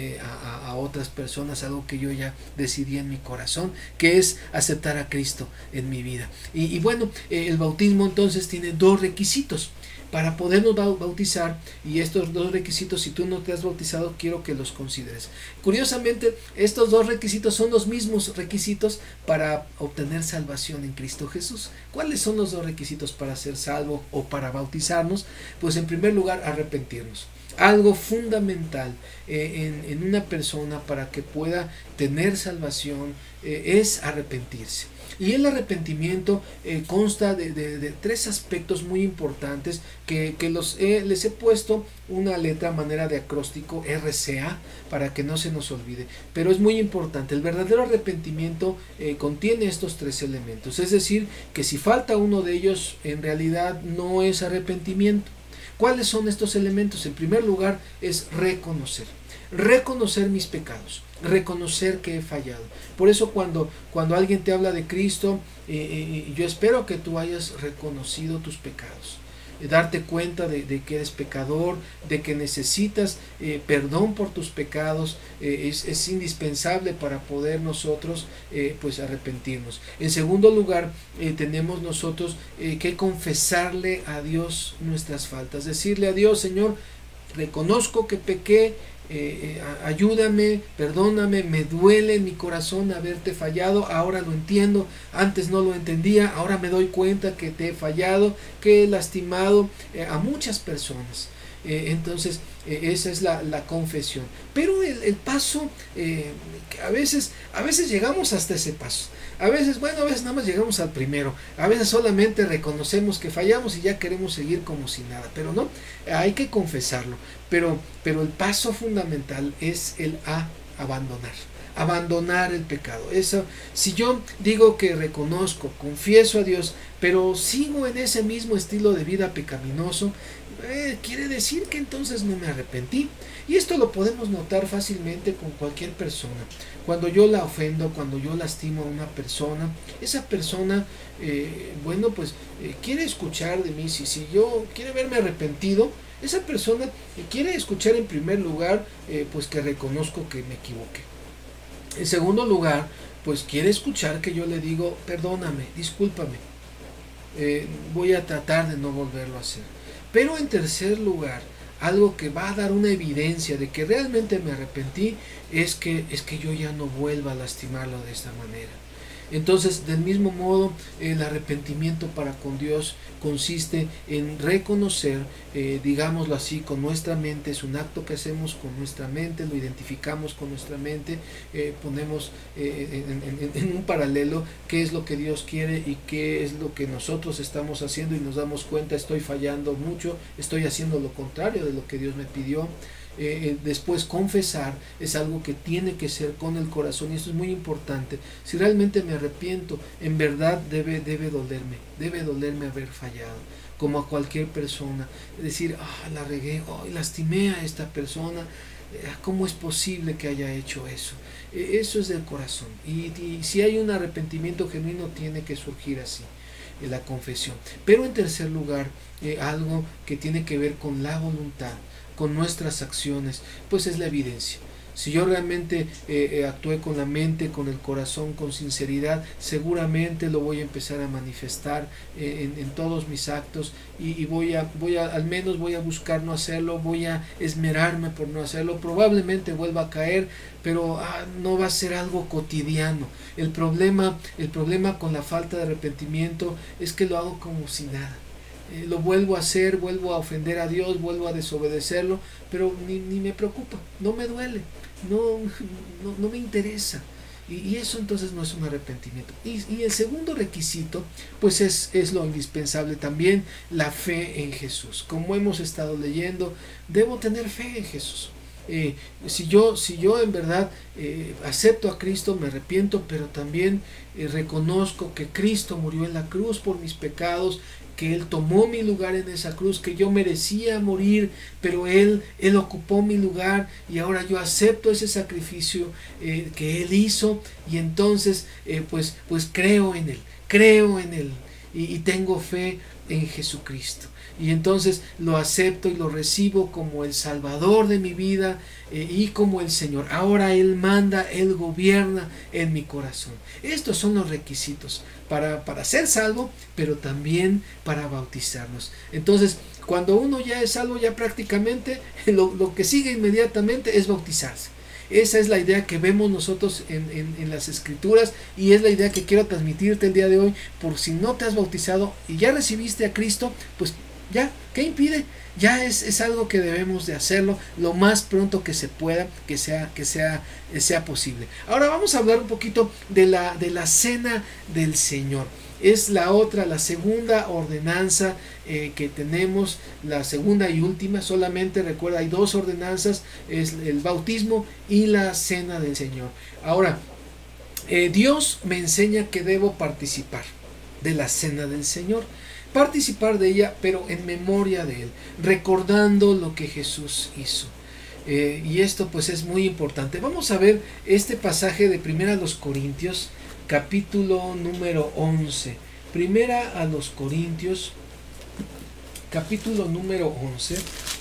a otras personas, algo que yo ya decidí en mi corazón, que es aceptar a Cristo en mi vida. Y bueno, el bautismo entonces tiene dos requisitos para podernos bautizar, y estos dos requisitos, si tú no te has bautizado, quiero que los consideres. Curiosamente, estos dos requisitos son los mismos requisitos para obtener salvación en Cristo Jesús. ¿Cuáles son los dos requisitos para ser salvo o para bautizarnos? Pues en primer lugar, arrepentirnos. Algo fundamental en una persona para que pueda tener salvación es arrepentirse. Y el arrepentimiento consta de tres aspectos muy importantes que les he puesto una letra a manera de acróstico, RCA, para que no se nos olvide. Pero es muy importante. El verdadero arrepentimiento contiene estos tres elementos. Es decir, que si falta uno de ellos, en realidad no es arrepentimiento. ¿Cuáles son estos elementos? En primer lugar, es reconocer mis pecados, reconocer que he fallado. Por eso cuando alguien te habla de Cristo, yo espero que tú hayas reconocido tus pecados, darte cuenta de que eres pecador, de que necesitas perdón por tus pecados. Es indispensable para poder nosotros pues arrepentirnos. En segundo lugar, tenemos nosotros que confesarle a Dios nuestras faltas, decirle a Dios: Señor, reconozco que pequé, ayúdame, perdóname, me duele en mi corazón haberte fallado, ahora lo entiendo, antes no lo entendía, ahora me doy cuenta que te he fallado, que he lastimado a muchas personas. Entonces esa es la confesión. Pero el paso, a veces llegamos hasta ese paso. A veces nada más llegamos al primero. A veces solamente reconocemos que fallamos y ya queremos seguir como si nada. Pero no, hay que confesarlo. Pero el paso fundamental es el abandonar el pecado. Eso, si yo digo que reconozco, confieso a Dios, pero sigo en ese mismo estilo de vida pecaminoso, quiere decir que entonces no me arrepentí. Y esto lo podemos notar fácilmente con cualquier persona. Cuando yo la ofendo, cuando yo lastimo a una persona, esa persona, quiere escuchar de mí. Si yo quiere verme arrepentido, esa persona quiere escuchar en primer lugar, pues que reconozco que me equivoqué. En segundo lugar, pues quiere escuchar que yo le digo: perdóname, discúlpame, voy a tratar de no volverlo a hacer. Pero en tercer lugar, algo que va a dar una evidencia de que realmente me arrepentí es que yo ya no vuelva a lastimarlo de esta manera. Entonces, del mismo modo, el arrepentimiento para con Dios consiste en reconocer, digámoslo así, con nuestra mente. Es un acto que hacemos con nuestra mente, lo identificamos con nuestra mente, ponemos en un paralelo qué es lo que Dios quiere y qué es lo que nosotros estamos haciendo, y nos damos cuenta: estoy fallando mucho, estoy haciendo lo contrario de lo que Dios me pidió. Después, confesar es algo que tiene que ser con el corazón, y esto es muy importante. Si realmente me arrepiento, en verdad debe dolerme haber fallado, como a cualquier persona. Decir: la regué, lastimé a esta persona, ¿cómo es posible que haya hecho eso? Eso es del corazón, y si hay un arrepentimiento genuino, tiene que surgir así, la confesión. Pero en tercer lugar, algo que tiene que ver con la voluntad, con nuestras acciones, pues es la evidencia. Si yo realmente actué con la mente, con el corazón, con sinceridad, seguramente lo voy a empezar a manifestar en todos mis actos y al menos voy a buscar no hacerlo, voy a esmerarme por no hacerlo. Probablemente vuelva a caer, pero no va a ser algo cotidiano. El problema con la falta de arrepentimiento es que lo hago como si nada. Lo vuelvo a hacer, vuelvo a ofender a Dios, vuelvo a desobedecerlo, pero ni me preocupa, no me duele, no me interesa. Y eso entonces no es un arrepentimiento. Y el segundo requisito, pues es lo indispensable también, la fe en Jesús. Como hemos estado leyendo, debo tener fe en Jesús. Si yo en verdad acepto a Cristo, me arrepiento, pero también reconozco que Cristo murió en la cruz por mis pecados, que Él tomó mi lugar en esa cruz, que yo merecía morir, pero Él ocupó mi lugar y ahora yo acepto ese sacrificio que Él hizo y entonces pues creo en Él y tengo fe en Jesucristo. Y entonces lo acepto y lo recibo como el Salvador de mi vida y como el Señor. Ahora Él manda, Él gobierna en mi corazón. Estos son los requisitos para ser salvo, pero también para bautizarnos. Entonces, cuando uno ya es salvo, ya prácticamente lo que sigue inmediatamente es bautizarse. Esa es la idea que vemos nosotros en las Escrituras y es la idea que quiero transmitirte el día de hoy. Por si no te has bautizado y ya recibiste a Cristo, pues ya, ¿qué impide? Ya es algo que debemos de hacerlo lo más pronto que se pueda, que sea posible. Ahora vamos a hablar un poquito de la cena del Señor. Es la segunda ordenanza que tenemos, la segunda y última. Solamente recuerda, hay dos ordenanzas, es el bautismo y la cena del Señor. Ahora, Dios me enseña que debo participar de la cena del Señor. Participar de ella, pero en memoria de Él, recordando lo que Jesús hizo. Y esto pues es muy importante. Vamos a ver este pasaje de 1 Corintios, capítulo número 11. 1 Corintios, capítulo número 11,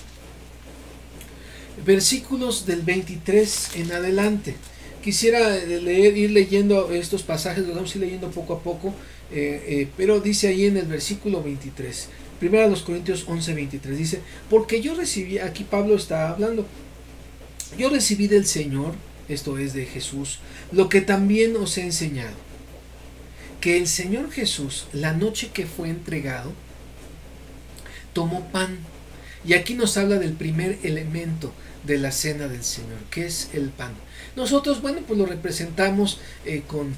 versículos del 23 en adelante. Quisiera ir leyendo estos pasajes, los vamos a ir leyendo poco a poco, pero dice ahí en el versículo 23, 1 Corintios 11, 23, dice: porque yo recibí, aquí Pablo está hablando, yo recibí del Señor, esto es de Jesús, lo que también os he enseñado, que el Señor Jesús, la noche que fue entregado, tomó pan. Y aquí nos habla del primer elemento de la cena del Señor, que es el pan. Nosotros, bueno, pues lo representamos con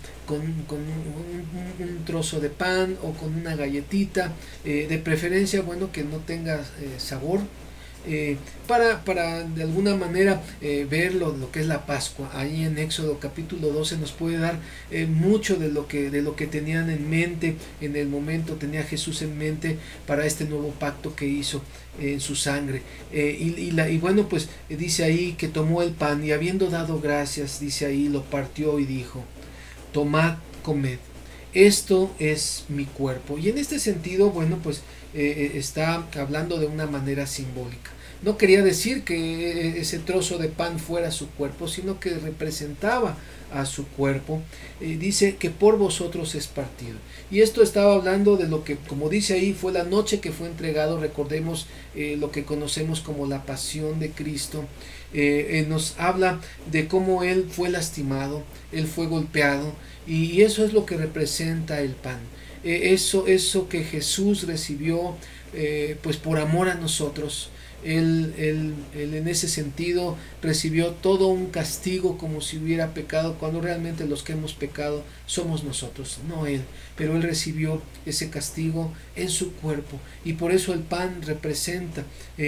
un trozo de pan o con una galletita, de preferencia, bueno, que no tenga sabor, para de alguna manera ver lo que es la Pascua. Ahí en Éxodo capítulo 12 nos puede dar mucho de lo que tenían en mente en el momento, tenía Jesús en mente para este nuevo pacto que hizo en su sangre. Y bueno, pues dice ahí que tomó el pan y habiendo dado gracias, dice ahí, lo partió y dijo: tomad, comed, esto es mi cuerpo. Y en este sentido, bueno, pues está hablando de una manera simbólica. No quería decir que ese trozo de pan fuera su cuerpo, sino que representaba a su cuerpo. Dice que por vosotros es partido. Y esto estaba hablando de lo que, como dice ahí, fue la noche que fue entregado. Recordemos lo que conocemos como la pasión de Cristo. Nos habla de cómo Él fue lastimado, Él fue golpeado, y eso es lo que representa el pan. Eso que Jesús recibió pues por amor a nosotros. Él en ese sentido recibió todo un castigo como si hubiera pecado, cuando realmente los que hemos pecado somos nosotros, no Él. Pero Él recibió ese castigo en su cuerpo, y por eso el pan representa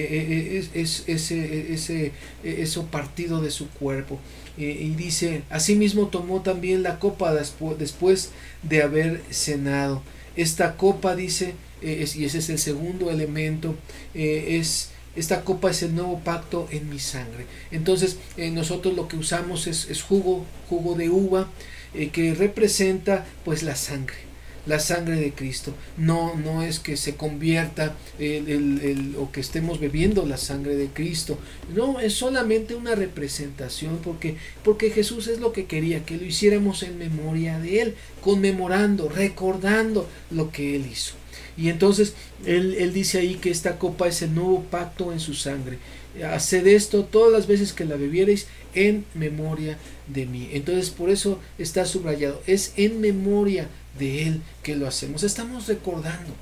eso partido de su cuerpo. Y dice: asimismo tomó también la copa después de haber cenado. Esta copa, dice, y ese es el segundo elemento, esta copa es el nuevo pacto en mi sangre. Entonces nosotros lo que usamos es jugo de uva, que representa pues la sangre la sangre de Cristo. No es que se convierta o que estemos bebiendo la sangre de Cristo. No, es solamente una representación, porque Jesús es lo que quería, que lo hiciéramos en memoria de Él, conmemorando, recordando lo que Él hizo. Y entonces él dice ahí que esta copa es el nuevo pacto en su sangre. Haced esto todas las veces que la bebiereis en memoria de mí. Entonces por eso está subrayado, es en memoria de Él que lo hacemos. Estamos recordando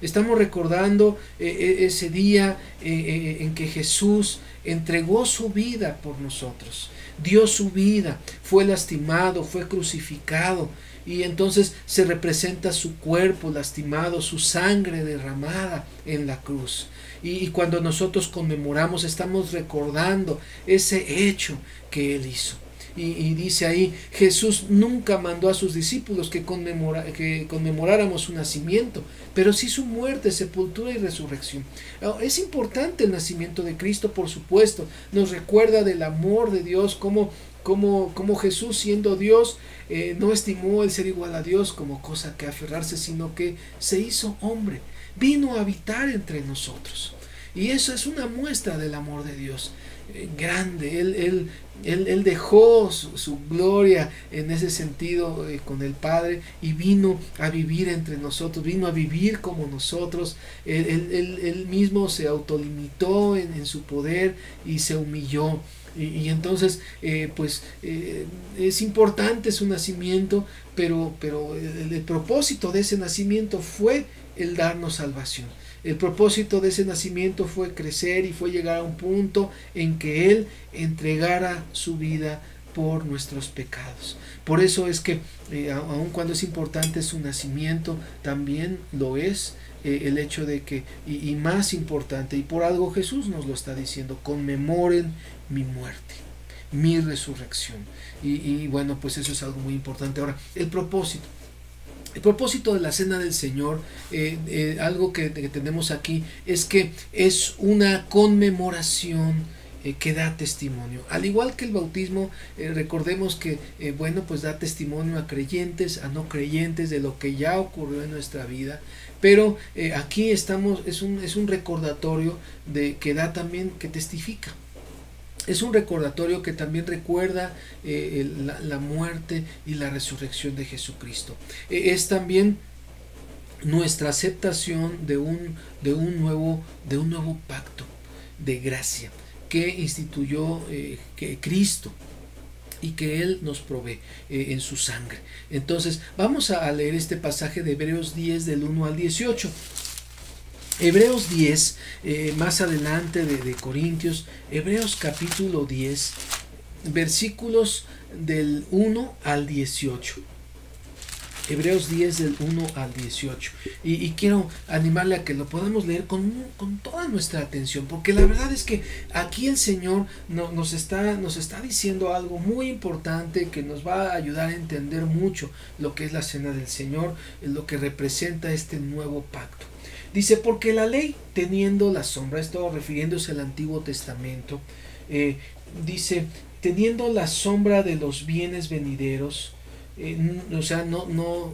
ese día en que Jesús entregó su vida por nosotros, dio su vida, fue lastimado, fue crucificado, y entonces se representa su cuerpo lastimado, su sangre derramada en la cruz. Y cuando nosotros conmemoramos, estamos recordando ese hecho que Él hizo. Y dice ahí, Jesús nunca mandó a sus discípulos que conmemoráramos su nacimiento, pero sí su muerte, sepultura y resurrección. Es importante el nacimiento de Cristo, por supuesto. Nos recuerda del amor de Dios, como Jesús, siendo Dios, no estimó el ser igual a Dios como cosa que aferrarse, sino que se hizo hombre, vino a habitar entre nosotros. Y eso es una muestra del amor de Dios grande. Él dejó su gloria en ese sentido con el Padre, y vino a vivir entre nosotros, vino a vivir como nosotros. Él mismo se autolimitó en su poder y se humilló. Y entonces es importante su nacimiento, pero el propósito de ese nacimiento fue el darnos salvación. El propósito de ese nacimiento fue crecer y fue llegar a un punto en que Él entregara su vida por nuestros pecados. Por eso es que aun cuando es importante su nacimiento, también lo es el hecho de que, y más importante, y por algo Jesús nos lo está diciendo, conmemoren mi muerte, mi resurrección. Y bueno, pues eso es algo muy importante. Ahora, el propósito de la Cena del Señor, algo que tenemos aquí, es que es una conmemoración que da testimonio. Al igual que el bautismo, recordemos que pues da testimonio a creyentes, a no creyentes, de lo que ya ocurrió en nuestra vida. Pero aquí es un recordatorio que da también, que testifica. Es un recordatorio que también recuerda la muerte y la resurrección de Jesucristo. Es también nuestra aceptación de un nuevo pacto de gracia que instituyó que Cristo, y que Él nos provee en su sangre. Entonces vamos a leer este pasaje de Hebreos 10 del 1 al 18. Hebreos 10, más adelante de Corintios, Hebreos capítulo 10, versículos del 1 al 18. Hebreos 10 del 1 al 18. Y quiero animarle a que lo podamos leer con toda nuestra atención, porque la verdad es que aquí el Señor nos está diciendo algo muy importante que nos va a ayudar a entender mucho lo que es la Cena del Señor, lo que representa este nuevo pacto. Dice, porque la ley, teniendo la sombra, esto refiriéndose al Antiguo Testamento, dice, teniendo la sombra de los bienes venideros, o sea, no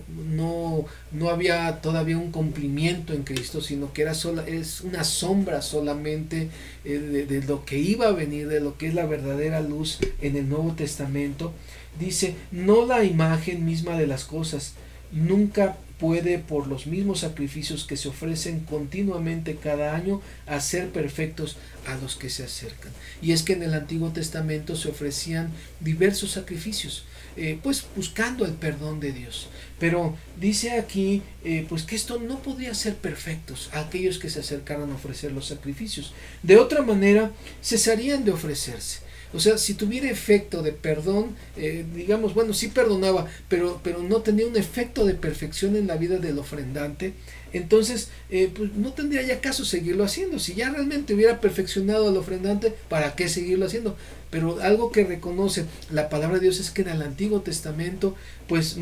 había todavía un cumplimiento en Cristo, sino que es una sombra solamente de lo que iba a venir, de lo que es la verdadera luz en el Nuevo Testamento. Dice, no la imagen misma de las cosas, nunca puede, por los mismos sacrificios que se ofrecen continuamente cada año, hacer perfectos a los que se acercan. Y es que en el Antiguo Testamento se ofrecían diversos sacrificios, pues buscando el perdón de Dios. Pero dice aquí pues que esto no podía ser perfectos a aquellos que se acercaran a ofrecer los sacrificios. De otra manera, cesarían de ofrecerse. O sea, si tuviera efecto de perdón, digamos, bueno, sí perdonaba, pero no tenía un efecto de perfección en la vida del ofrendante, entonces pues no tendría ya caso seguirlo haciendo. Si ya realmente hubiera perfeccionado al ofrendante, ¿para qué seguirlo haciendo? Pero algo que reconoce la palabra de Dios es que en el Antiguo Testamento, pues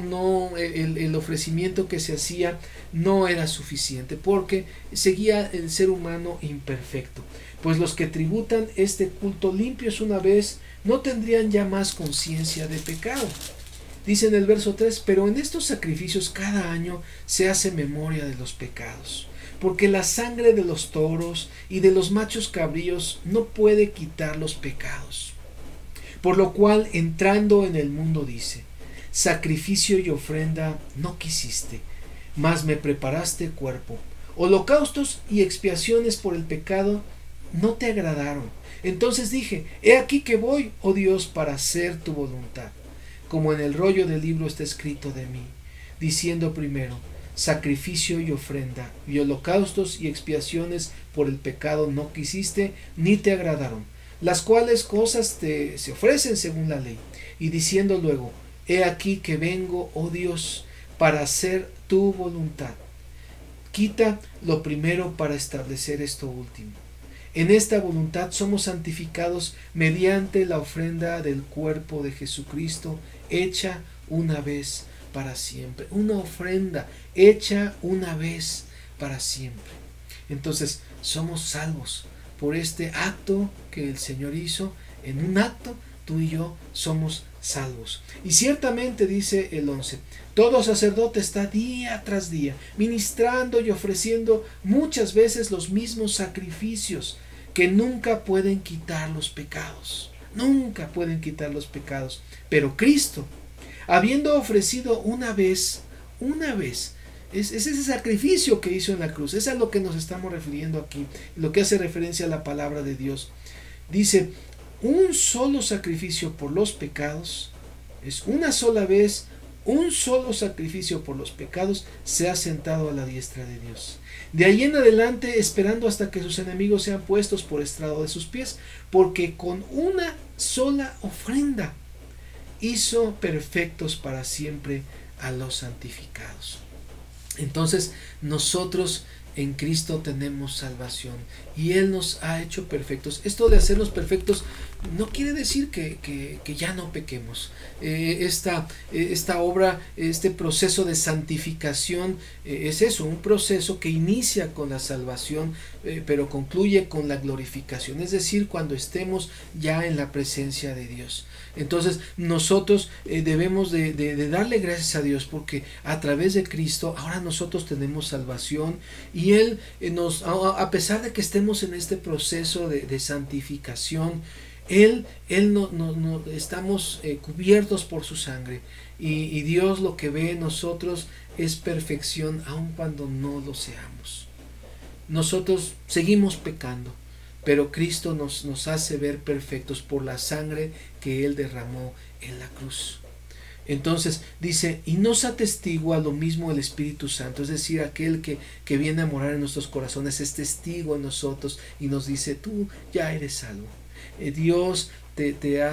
el ofrecimiento que se hacía no era suficiente, porque seguía el ser humano imperfecto. Pues los que tributan este culto limpios una vez no tendrían ya más conciencia de pecado. Dice en el verso 3, pero en estos sacrificios cada año se hace memoria de los pecados, porque la sangre de los toros y de los machos cabríos no puede quitar los pecados. Por lo cual, entrando en el mundo, dice, sacrificio y ofrenda no quisiste, mas me preparaste cuerpo. Holocaustos y expiaciones por el pecado no te agradaron. Entonces dije, he aquí que voy, oh Dios, para hacer tu voluntad. Como en el rollo del libro está escrito de mí, diciendo primero, sacrificio y ofrenda, y holocaustos y expiaciones por el pecado no quisiste, ni te agradaron, las cuales cosas se ofrecen según la ley. Y diciendo luego, he aquí que vengo, oh Dios, para hacer tu voluntad. Quita lo primero para establecer esto último. En esta voluntad somos santificados mediante la ofrenda del cuerpo de Jesucristo, hecha una vez para siempre. Una ofrenda hecha una vez para siempre. Entonces, somos salvos por este acto que el Señor hizo. En un acto, tú y yo somos salvos. Y ciertamente, dice el 11, todo sacerdote está día tras día ministrando y ofreciendo muchas veces los mismos sacrificios que nunca pueden quitar los pecados. Nunca pueden quitar los pecados. Pero Cristo, habiendo ofrecido una vez, es ese sacrificio que hizo en la cruz. Es a lo que nos estamos refiriendo aquí, lo que hace referencia a la palabra de Dios. Dice, un solo sacrificio por los pecados, es una sola vez, un solo sacrificio por los pecados, se ha sentado a la diestra de Dios. De ahí en adelante, esperando hasta que sus enemigos sean puestos por estrado de sus pies, porque con una sola ofrenda hizo perfectos para siempre a los santificados. Entonces, nosotros en Cristo tenemos salvación y Él nos ha hecho perfectos. Esto de hacernos perfectos no quiere decir que ya no pequemos. Esta obra, este proceso de santificación es eso, un proceso que inicia con la salvación, pero concluye con la glorificación, es decir, cuando estemos ya en la presencia de Dios. Entonces nosotros debemos de darle gracias a Dios porque a través de Cristo ahora nosotros tenemos salvación y Él nos, a pesar de que estemos en este proceso de santificación, Él no estamos cubiertos por su sangre y Dios lo que ve en nosotros es perfección aun cuando no lo seamos. Nosotros seguimos pecando, pero Cristo nos hace ver perfectos por la sangre que Él derramó en la cruz. Entonces dice, y nos atestigua lo mismo el Espíritu Santo, es decir, aquel que viene a morar en nuestros corazones, es testigo en nosotros y nos dice, tú ya eres salvo. Dios te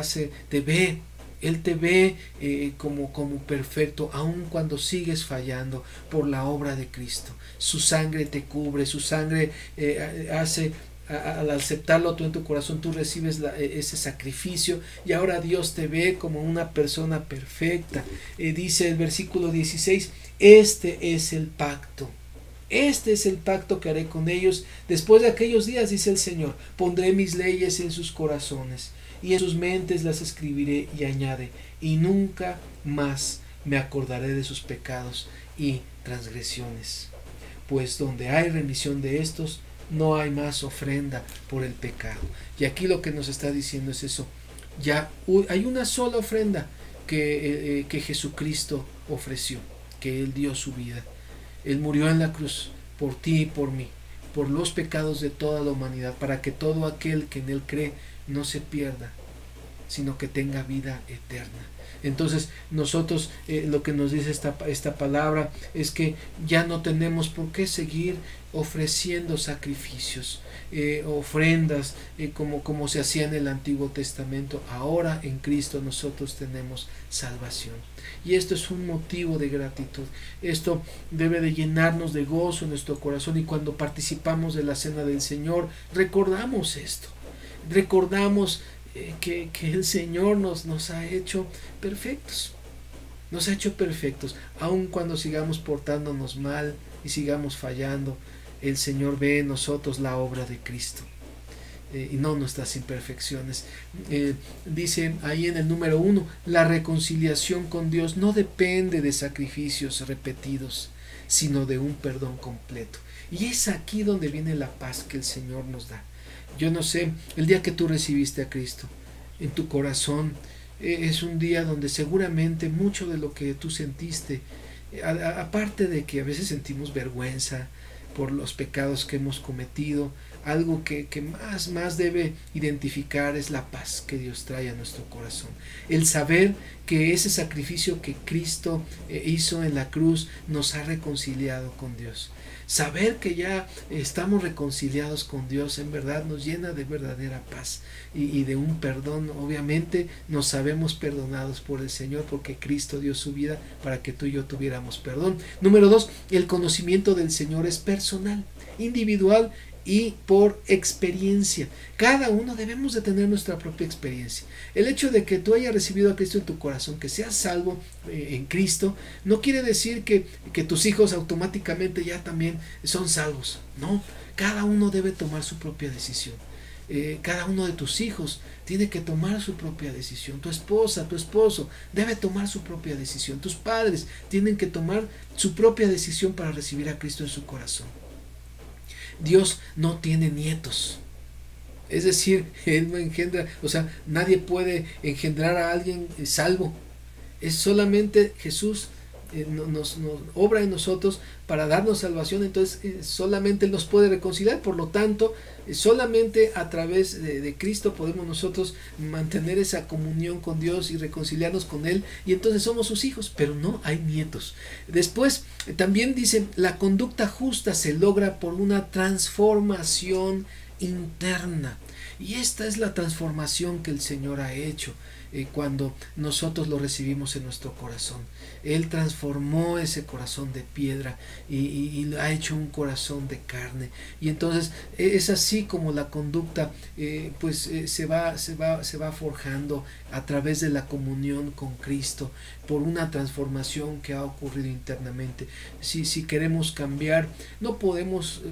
ve, Él te ve como perfecto, aun cuando sigues fallando por la obra de Cristo. Su sangre te cubre, su sangre hace, al aceptarlo tú en tu corazón, tú recibes ese sacrificio y ahora Dios te ve como una persona perfecta. Dice el versículo 16, este es el pacto. Este es el pacto que haré con ellos después de aquellos días, dice el Señor. Pondré mis leyes en sus corazones y en sus mentes las escribiré, y añade, y nunca más me acordaré de sus pecados y transgresiones. Pues donde hay remisión de estos, no hay más ofrenda por el pecado. Y aquí lo que nos está diciendo es eso. Ya hay una sola ofrenda que Jesucristo ofreció, que Él dio su vida. Él murió en la cruz por ti y por mí, por los pecados de toda la humanidad, para que todo aquel que en Él cree no se pierda, sino que tenga vida eterna. Entonces nosotros lo que nos dice esta palabra es que ya no tenemos por qué seguir ofreciendo sacrificios, ofrendas como se hacía en el Antiguo Testamento. Ahora en Cristo nosotros tenemos salvación y esto es un motivo de gratitud. Esto debe de llenarnos de gozo en nuestro corazón, y cuando participamos de la cena del Señor recordamos esto, recordamos que el Señor nos ha hecho perfectos, nos ha hecho perfectos, aun cuando sigamos portándonos mal y sigamos fallando. El Señor ve en nosotros la obra de Cristo. y no nuestras imperfecciones. Dice ahí en el número 1, la reconciliación con Dios no depende de sacrificios repetidos, sino de un perdón completo. Y es aquí donde viene la paz que el Señor nos da. Yo no sé, el día que tú recibiste a Cristo en tu corazón, es un día donde seguramente mucho de lo que tú sentiste, aparte de que a veces sentimos vergüenza por los pecados que hemos cometido, algo que más debe identificar es la paz que Dios trae a nuestro corazón. El saber que ese sacrificio que Cristo hizo en la cruz nos ha reconciliado con Dios. Saber que ya estamos reconciliados con Dios en verdad nos llena de verdadera paz y de un perdón. Obviamente nos sabemos perdonados por el Señor porque Cristo dio su vida para que tú y yo tuviéramos perdón. Número 2, el conocimiento del Señor es personal, individual y por experiencia. Cada uno debemos de tener nuestra propia experiencia. El hecho de que tú hayas recibido a Cristo en tu corazón, que seas salvo en Cristo, no quiere decir que tus hijos automáticamente ya también son salvos. No, cada uno debe tomar su propia decisión. Cada uno de tus hijos tiene que tomar su propia decisión. Tu esposa, tu esposo debe tomar su propia decisión. Tus padres tienen que tomar su propia decisión para recibir a Cristo en su corazón. Dios no tiene nietos, es decir, Él no engendra, o sea, nadie puede engendrar a alguien salvo. Es solamente Jesús nos obra en nosotros para darnos salvación. Entonces solamente Él nos puede reconciliar. Por lo tanto, solamente a través de Cristo podemos nosotros mantener esa comunión con Dios y reconciliarnos con Él, y entonces somos sus hijos, pero no hay nietos. Después también dice, la conducta justa se logra por una transformación interna, y esta es la transformación que el Señor ha hecho cuando nosotros lo recibimos en nuestro corazón. Él transformó ese corazón de piedra y ha hecho un corazón de carne, y entonces es así como la conducta se va forjando a través de la comunión con Cristo, por una transformación que ha ocurrido internamente. Si queremos cambiar, no podemos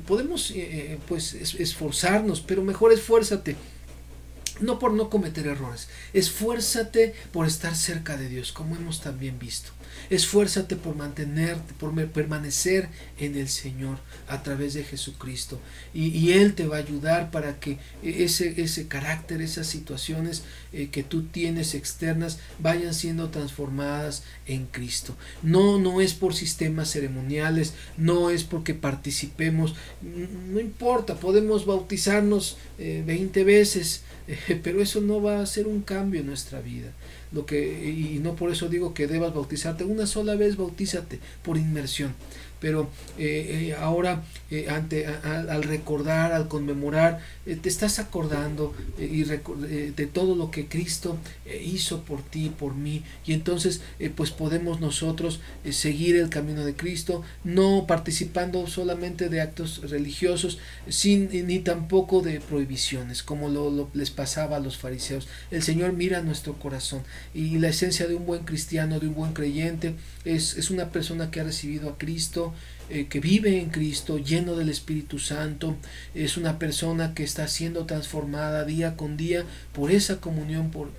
esforzarnos, pero mejor esfuérzate. No por no cometer errores, esfuérzate por estar cerca de Dios, como hemos también visto. Esfuérzate por mantenerte, por permanecer en el Señor a través de Jesucristo, y Él te va a ayudar para que ese carácter, esas situaciones que tú tienes externas vayan siendo transformadas en Cristo. No es por sistemas ceremoniales, no es porque participemos, no importa, podemos bautizarnos 20 veces, pero eso no va a hacer un cambio en nuestra vida. Y no por eso digo que debas bautizarte una sola vez, bautízate por inmersión. Pero ahora al recordar, al conmemorar, te estás acordando de todo lo que Cristo hizo por ti, por mí, y entonces pues podemos nosotros seguir el camino de Cristo, no participando solamente de actos religiosos, ni tampoco de prohibiciones, como les pasaba a los fariseos. El Señor mira nuestro corazón, y la esencia de un buen cristiano, de un buen creyente, es una persona que ha recibido a Cristo, que vive en Cristo, lleno del Espíritu Santo. Es una persona que está siendo transformada día con día por esa comunión por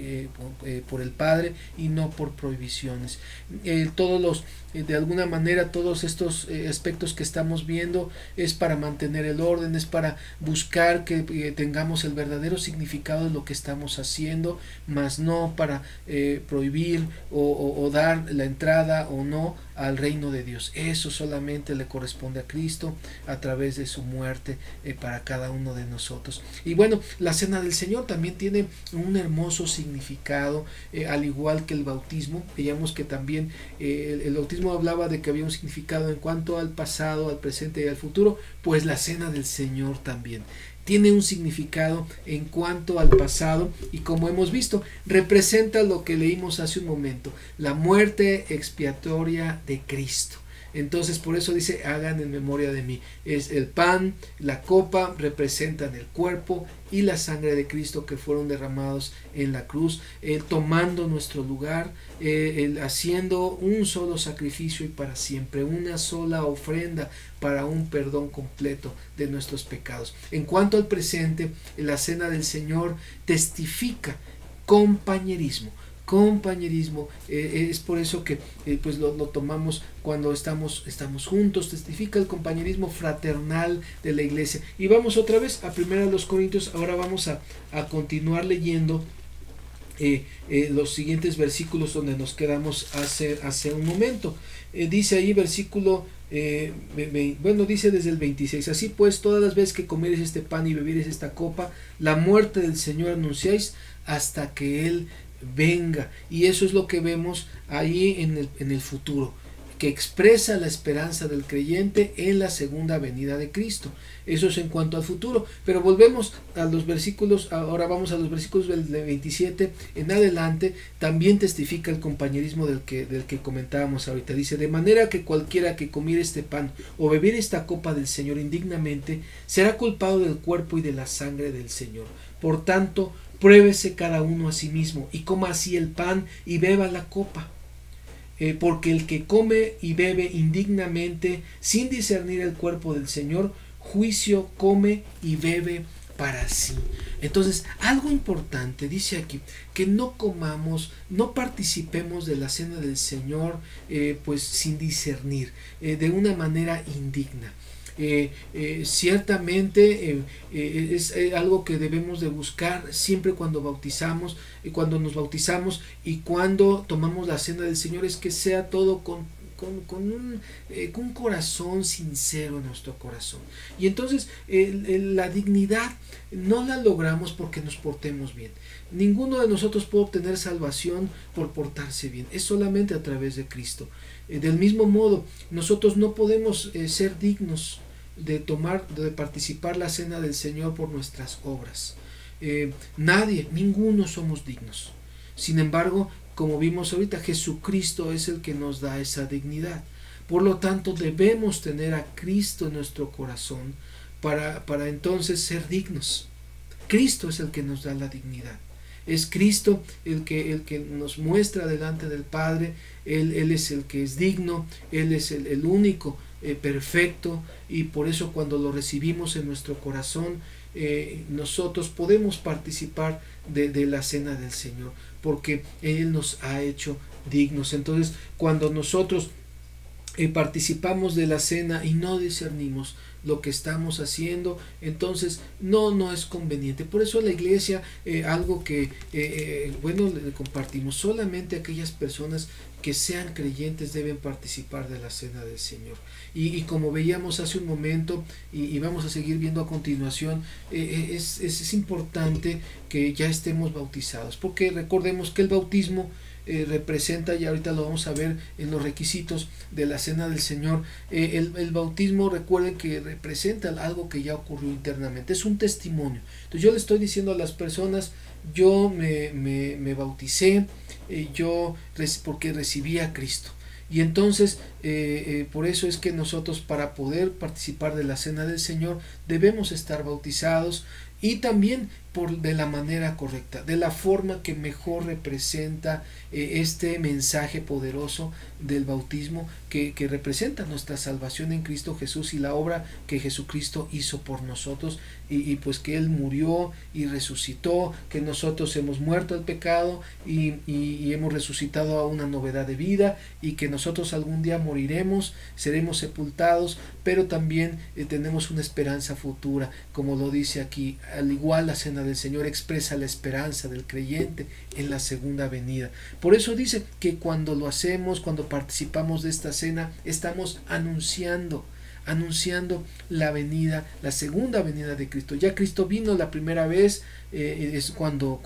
el Padre, y no por prohibiciones. De alguna manera todos estos aspectos que estamos viendo es para mantener el orden, es para buscar que tengamos el verdadero significado de lo que estamos haciendo, mas no para prohibir o dar la entrada o no al reino de Dios. Eso solamente le corresponde a Cristo a través de su muerte para cada uno de nosotros. Y bueno, la cena del Señor también tiene un hermoso significado, al igual que el bautismo. Veíamos que también el bautismo hablaba de que había un significado en cuanto al pasado, al presente y al futuro. Pues la cena del Señor también tiene un significado en cuanto al pasado, y como hemos visto, representa lo que leímos hace un momento, la muerte expiatoria de Cristo. Entonces por eso dice, hagan en memoria de mí. Es el pan, la copa representan el cuerpo y la sangre de Cristo que fueron derramados en la cruz, tomando nuestro lugar, haciendo un solo sacrificio y para siempre, una sola ofrenda para un perdón completo de nuestros pecados. En cuanto al presente, la cena del Señor testifica compañerismo. Es por eso que pues lo tomamos cuando estamos juntos, testifica el compañerismo fraternal de la iglesia. Y vamos otra vez a 1 Corintios, ahora vamos a continuar leyendo los siguientes versículos donde nos quedamos hace un momento. Dice ahí versículo dice desde el 26, así pues todas las veces que comieres este pan y bebieres esta copa, la muerte del Señor anunciáis hasta que Él venga. Y eso es lo que vemos ahí en el futuro, que expresa la esperanza del creyente en la segunda venida de Cristo. Eso es en cuanto al futuro, pero volvemos a los versículos, ahora vamos a los versículos del 27 en adelante. También testifica el compañerismo del que comentábamos ahorita. Dice, de manera que cualquiera que comiere este pan o bebiere esta copa del Señor indignamente, será culpado del cuerpo y de la sangre del Señor. Por tanto, pruébese cada uno a sí mismo y coma así el pan y beba la copa. Porque el que come y bebe indignamente, sin discernir el cuerpo del Señor, juicio come y bebe para sí. Entonces, algo importante dice aquí, que no comamos, no participemos de la cena del Señor pues sin discernir, de una manera indigna. Ciertamente es algo que debemos de buscar siempre cuando nos bautizamos y cuando tomamos la cena del Señor, es que sea todo con un corazón sincero en nuestro corazón. Y entonces la dignidad no la logramos porque nos portemos bien. Ninguno de nosotros puede obtener salvación por portarse bien, es solamente a través de Cristo. Del mismo modo, nosotros no podemos ser dignos de participar la cena del Señor por nuestras obras. Ninguno somos dignos. Sin embargo, como vimos ahorita, Jesucristo es el que nos da esa dignidad. Por lo tanto, debemos tener a Cristo en nuestro corazón para entonces ser dignos. Cristo es el que nos da la dignidad. Es Cristo el que nos muestra delante del Padre. Él es el que es digno, Él es el único perfecto, y por eso cuando lo recibimos en nuestro corazón, nosotros podemos participar de la cena del Señor, porque Él nos ha hecho dignos. Entonces, cuando nosotros participamos de la cena y no discernimos lo que estamos haciendo, entonces no es conveniente. Por eso la iglesia, algo que le compartimos, solamente aquellas personas que sean creyentes deben participar de la cena del Señor. Y como veíamos hace un momento, y vamos a seguir viendo a continuación, es importante que ya estemos bautizados, porque recordemos que el bautismo representa, y ahorita lo vamos a ver en los requisitos de la cena del Señor, el bautismo, recuerden que representa algo que ya ocurrió internamente, es un testimonio. Entonces yo le estoy diciendo a las personas, yo me bauticé, porque recibí a Cristo. Y entonces por eso es que nosotros, para poder participar de la cena del Señor, debemos estar bautizados, y también de la manera correcta, de la forma que mejor representa este mensaje poderoso del bautismo, que representa nuestra salvación en Cristo Jesús y la obra que Jesucristo hizo por nosotros, y pues que Él murió y resucitó, que nosotros hemos muerto al pecado y hemos resucitado a una novedad de vida, y que nosotros algún día moriremos, seremos sepultados, pero también tenemos una esperanza futura, como lo dice aquí. Al igual, la cena del Señor expresa la esperanza del creyente en la segunda venida. Por eso dice que cuando lo hacemos, cuando participamos de esta cena, estamos anunciando la venida, la segunda venida de Cristo. Ya Cristo vino la primera vez, es cuando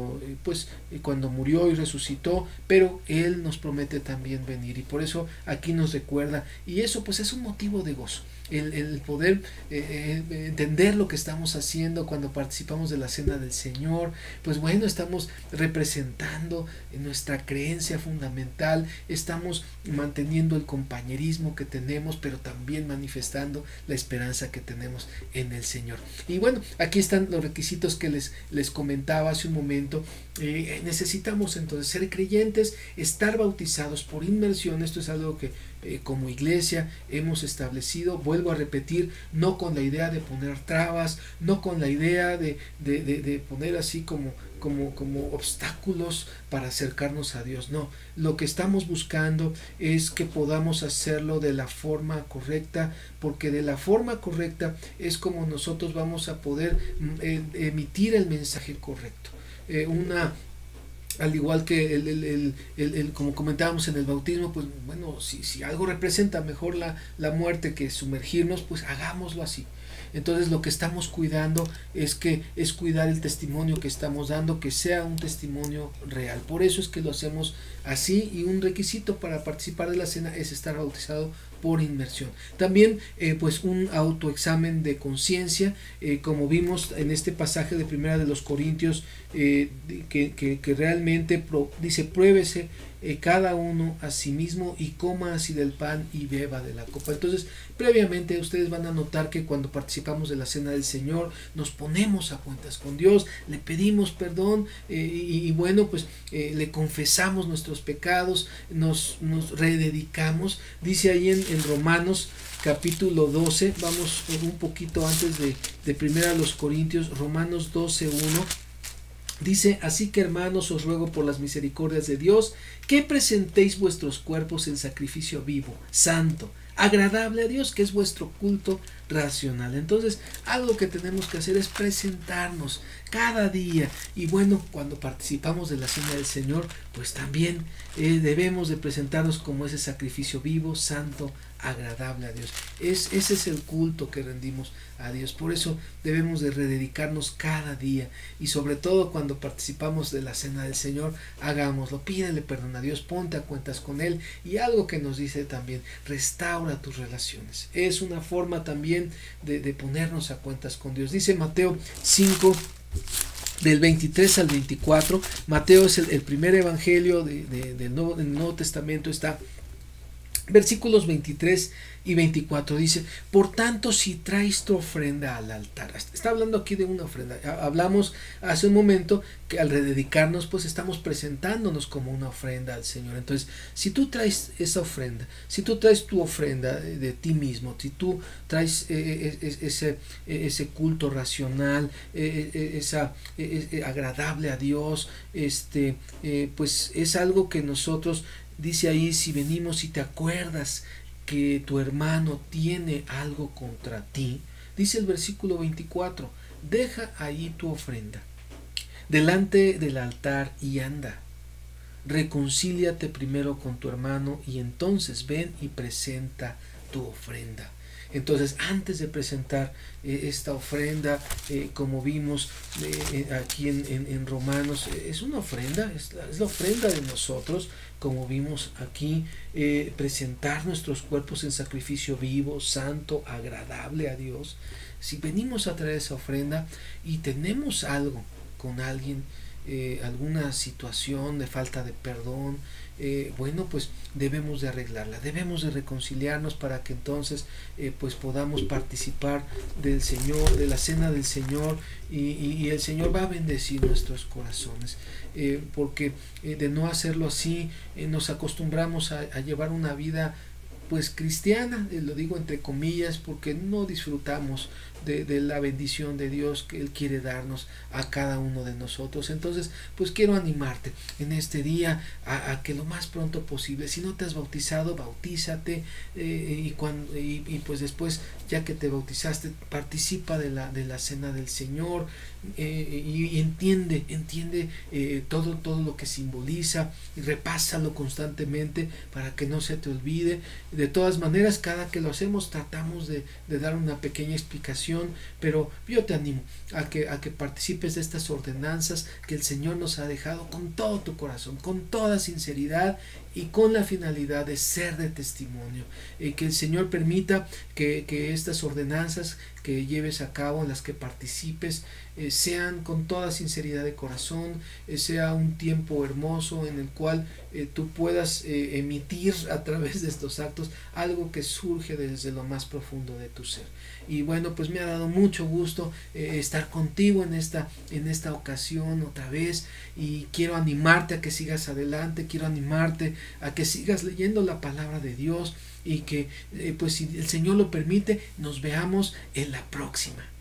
murió y resucitó, pero Él nos promete también venir, y por eso aquí nos recuerda, y eso pues es un motivo de gozo. el poder entender lo que estamos haciendo cuando participamos de la cena del Señor, pues bueno, estamos representando nuestra creencia fundamental, estamos manteniendo el compañerismo que tenemos, pero también manifestando la esperanza que tenemos en el Señor. Y bueno, aquí están los requisitos que les comentaba hace un momento. Necesitamos entonces ser creyentes, estar bautizados por inmersión. Esto es algo que como iglesia hemos establecido, vuelvo a repetir, no con la idea de poner trabas, no con la idea de poner así como obstáculos para acercarnos a Dios. No, lo que estamos buscando es que podamos hacerlo de la forma correcta, porque de la forma correcta es como nosotros vamos a poder emitir el mensaje correcto. Al igual que como comentábamos en el bautismo, pues bueno, si algo representa mejor la muerte que sumergirnos, pues hagámoslo así. Entonces lo que estamos cuidando es cuidar el testimonio que estamos dando, que sea un testimonio real. Por eso es que lo hacemos así, y un requisito para participar de la cena es estar bautizado por inmersión. También pues un autoexamen de conciencia, como vimos en este pasaje de Primera de los Corintios, que realmente dice: pruébese cada uno a sí mismo y coma así del pan y beba de la copa. Entonces, previamente ustedes van a notar que cuando participamos de la cena del Señor nos ponemos a cuentas con Dios, le pedimos perdón, y bueno, pues le confesamos nuestros pecados, nos rededicamos. Dice ahí en Romanos capítulo 12, vamos un poquito antes de Primera a los Corintios, Romanos 12:1. Dice: así que, hermanos, os ruego por las misericordias de Dios que presentéis vuestros cuerpos en sacrificio vivo, santo, agradable a Dios, que es vuestro culto racional. Entonces, algo que tenemos que hacer es presentarnos cada día. Y bueno, cuando participamos de la cena del Señor, pues también debemos de presentarnos como ese sacrificio vivo, santo, agradable a Dios. Ese es el culto que rendimos a Dios. Por eso debemos de rededicarnos cada día, y sobre todo cuando participamos de la cena del Señor, hagámoslo. Pídele perdón a Dios, ponte a cuentas con Él. Y algo que nos dice también: restaura tus relaciones. Es una forma también de ponernos a cuentas con Dios. Dice Mateo 5 del 23 al 24. Mateo es el primer evangelio del Nuevo Testamento. Está versículos 23 y 24, dice: por tanto, si traes tu ofrenda al altar. Está hablando aquí de una ofrenda. Hablamos hace un momento que al rededicarnos, pues estamos presentándonos como una ofrenda al Señor. Entonces, si tú traes esa ofrenda, si tú traes tu ofrenda de ti mismo, si tú traes ese culto racional, agradable a Dios, pues es algo que nosotros, dice ahí: si venimos y te acuerdas que tu hermano tiene algo contra ti, dice el versículo 24: deja ahí tu ofrenda delante del altar y anda, reconcíliate primero con tu hermano y entonces ven y presenta tu ofrenda. Entonces, antes de presentar esta ofrenda, como vimos aquí en Romanos, es una ofrenda, es la ofrenda de nosotros, como vimos aquí, presentar nuestros cuerpos en sacrificio vivo, santo, agradable a Dios. Si venimos a traer esa ofrenda y tenemos algo con alguien, alguna situación de falta de perdón, bueno, pues debemos de arreglarla, debemos de reconciliarnos para que entonces pues podamos participar del Señor, de la cena del Señor, y el Señor va a bendecir nuestros corazones, porque de no hacerlo así nos acostumbramos a llevar una vida pues cristiana, lo digo entre comillas, porque no disfrutamos de la bendición de Dios que Él quiere darnos a cada uno de nosotros. Entonces, pues quiero animarte en este día a que lo más pronto posible, si no te has bautizado, bautízate, y pues después, ya que te bautizaste, participa de la cena del Señor, y entiende todo lo que simboliza, y repásalo constantemente para que no se te olvide. De todas maneras, cada que lo hacemos tratamos de dar una pequeña explicación, pero yo te animo a que participes de estas ordenanzas que el Señor nos ha dejado con todo tu corazón, con toda sinceridad y con la finalidad de ser de testimonio. Que el Señor permita que estas ordenanzas que lleves a cabo, en las que participes, sean con toda sinceridad de corazón, sea un tiempo hermoso en el cual tú puedas emitir a través de estos actos algo que surge desde lo más profundo de tu ser. Y bueno, pues me ha dado mucho gusto estar contigo en esta ocasión otra vez, y quiero animarte a que sigas adelante, quiero animarte a que sigas leyendo la palabra de Dios, y que pues si el Señor lo permite, nos veamos en la próxima.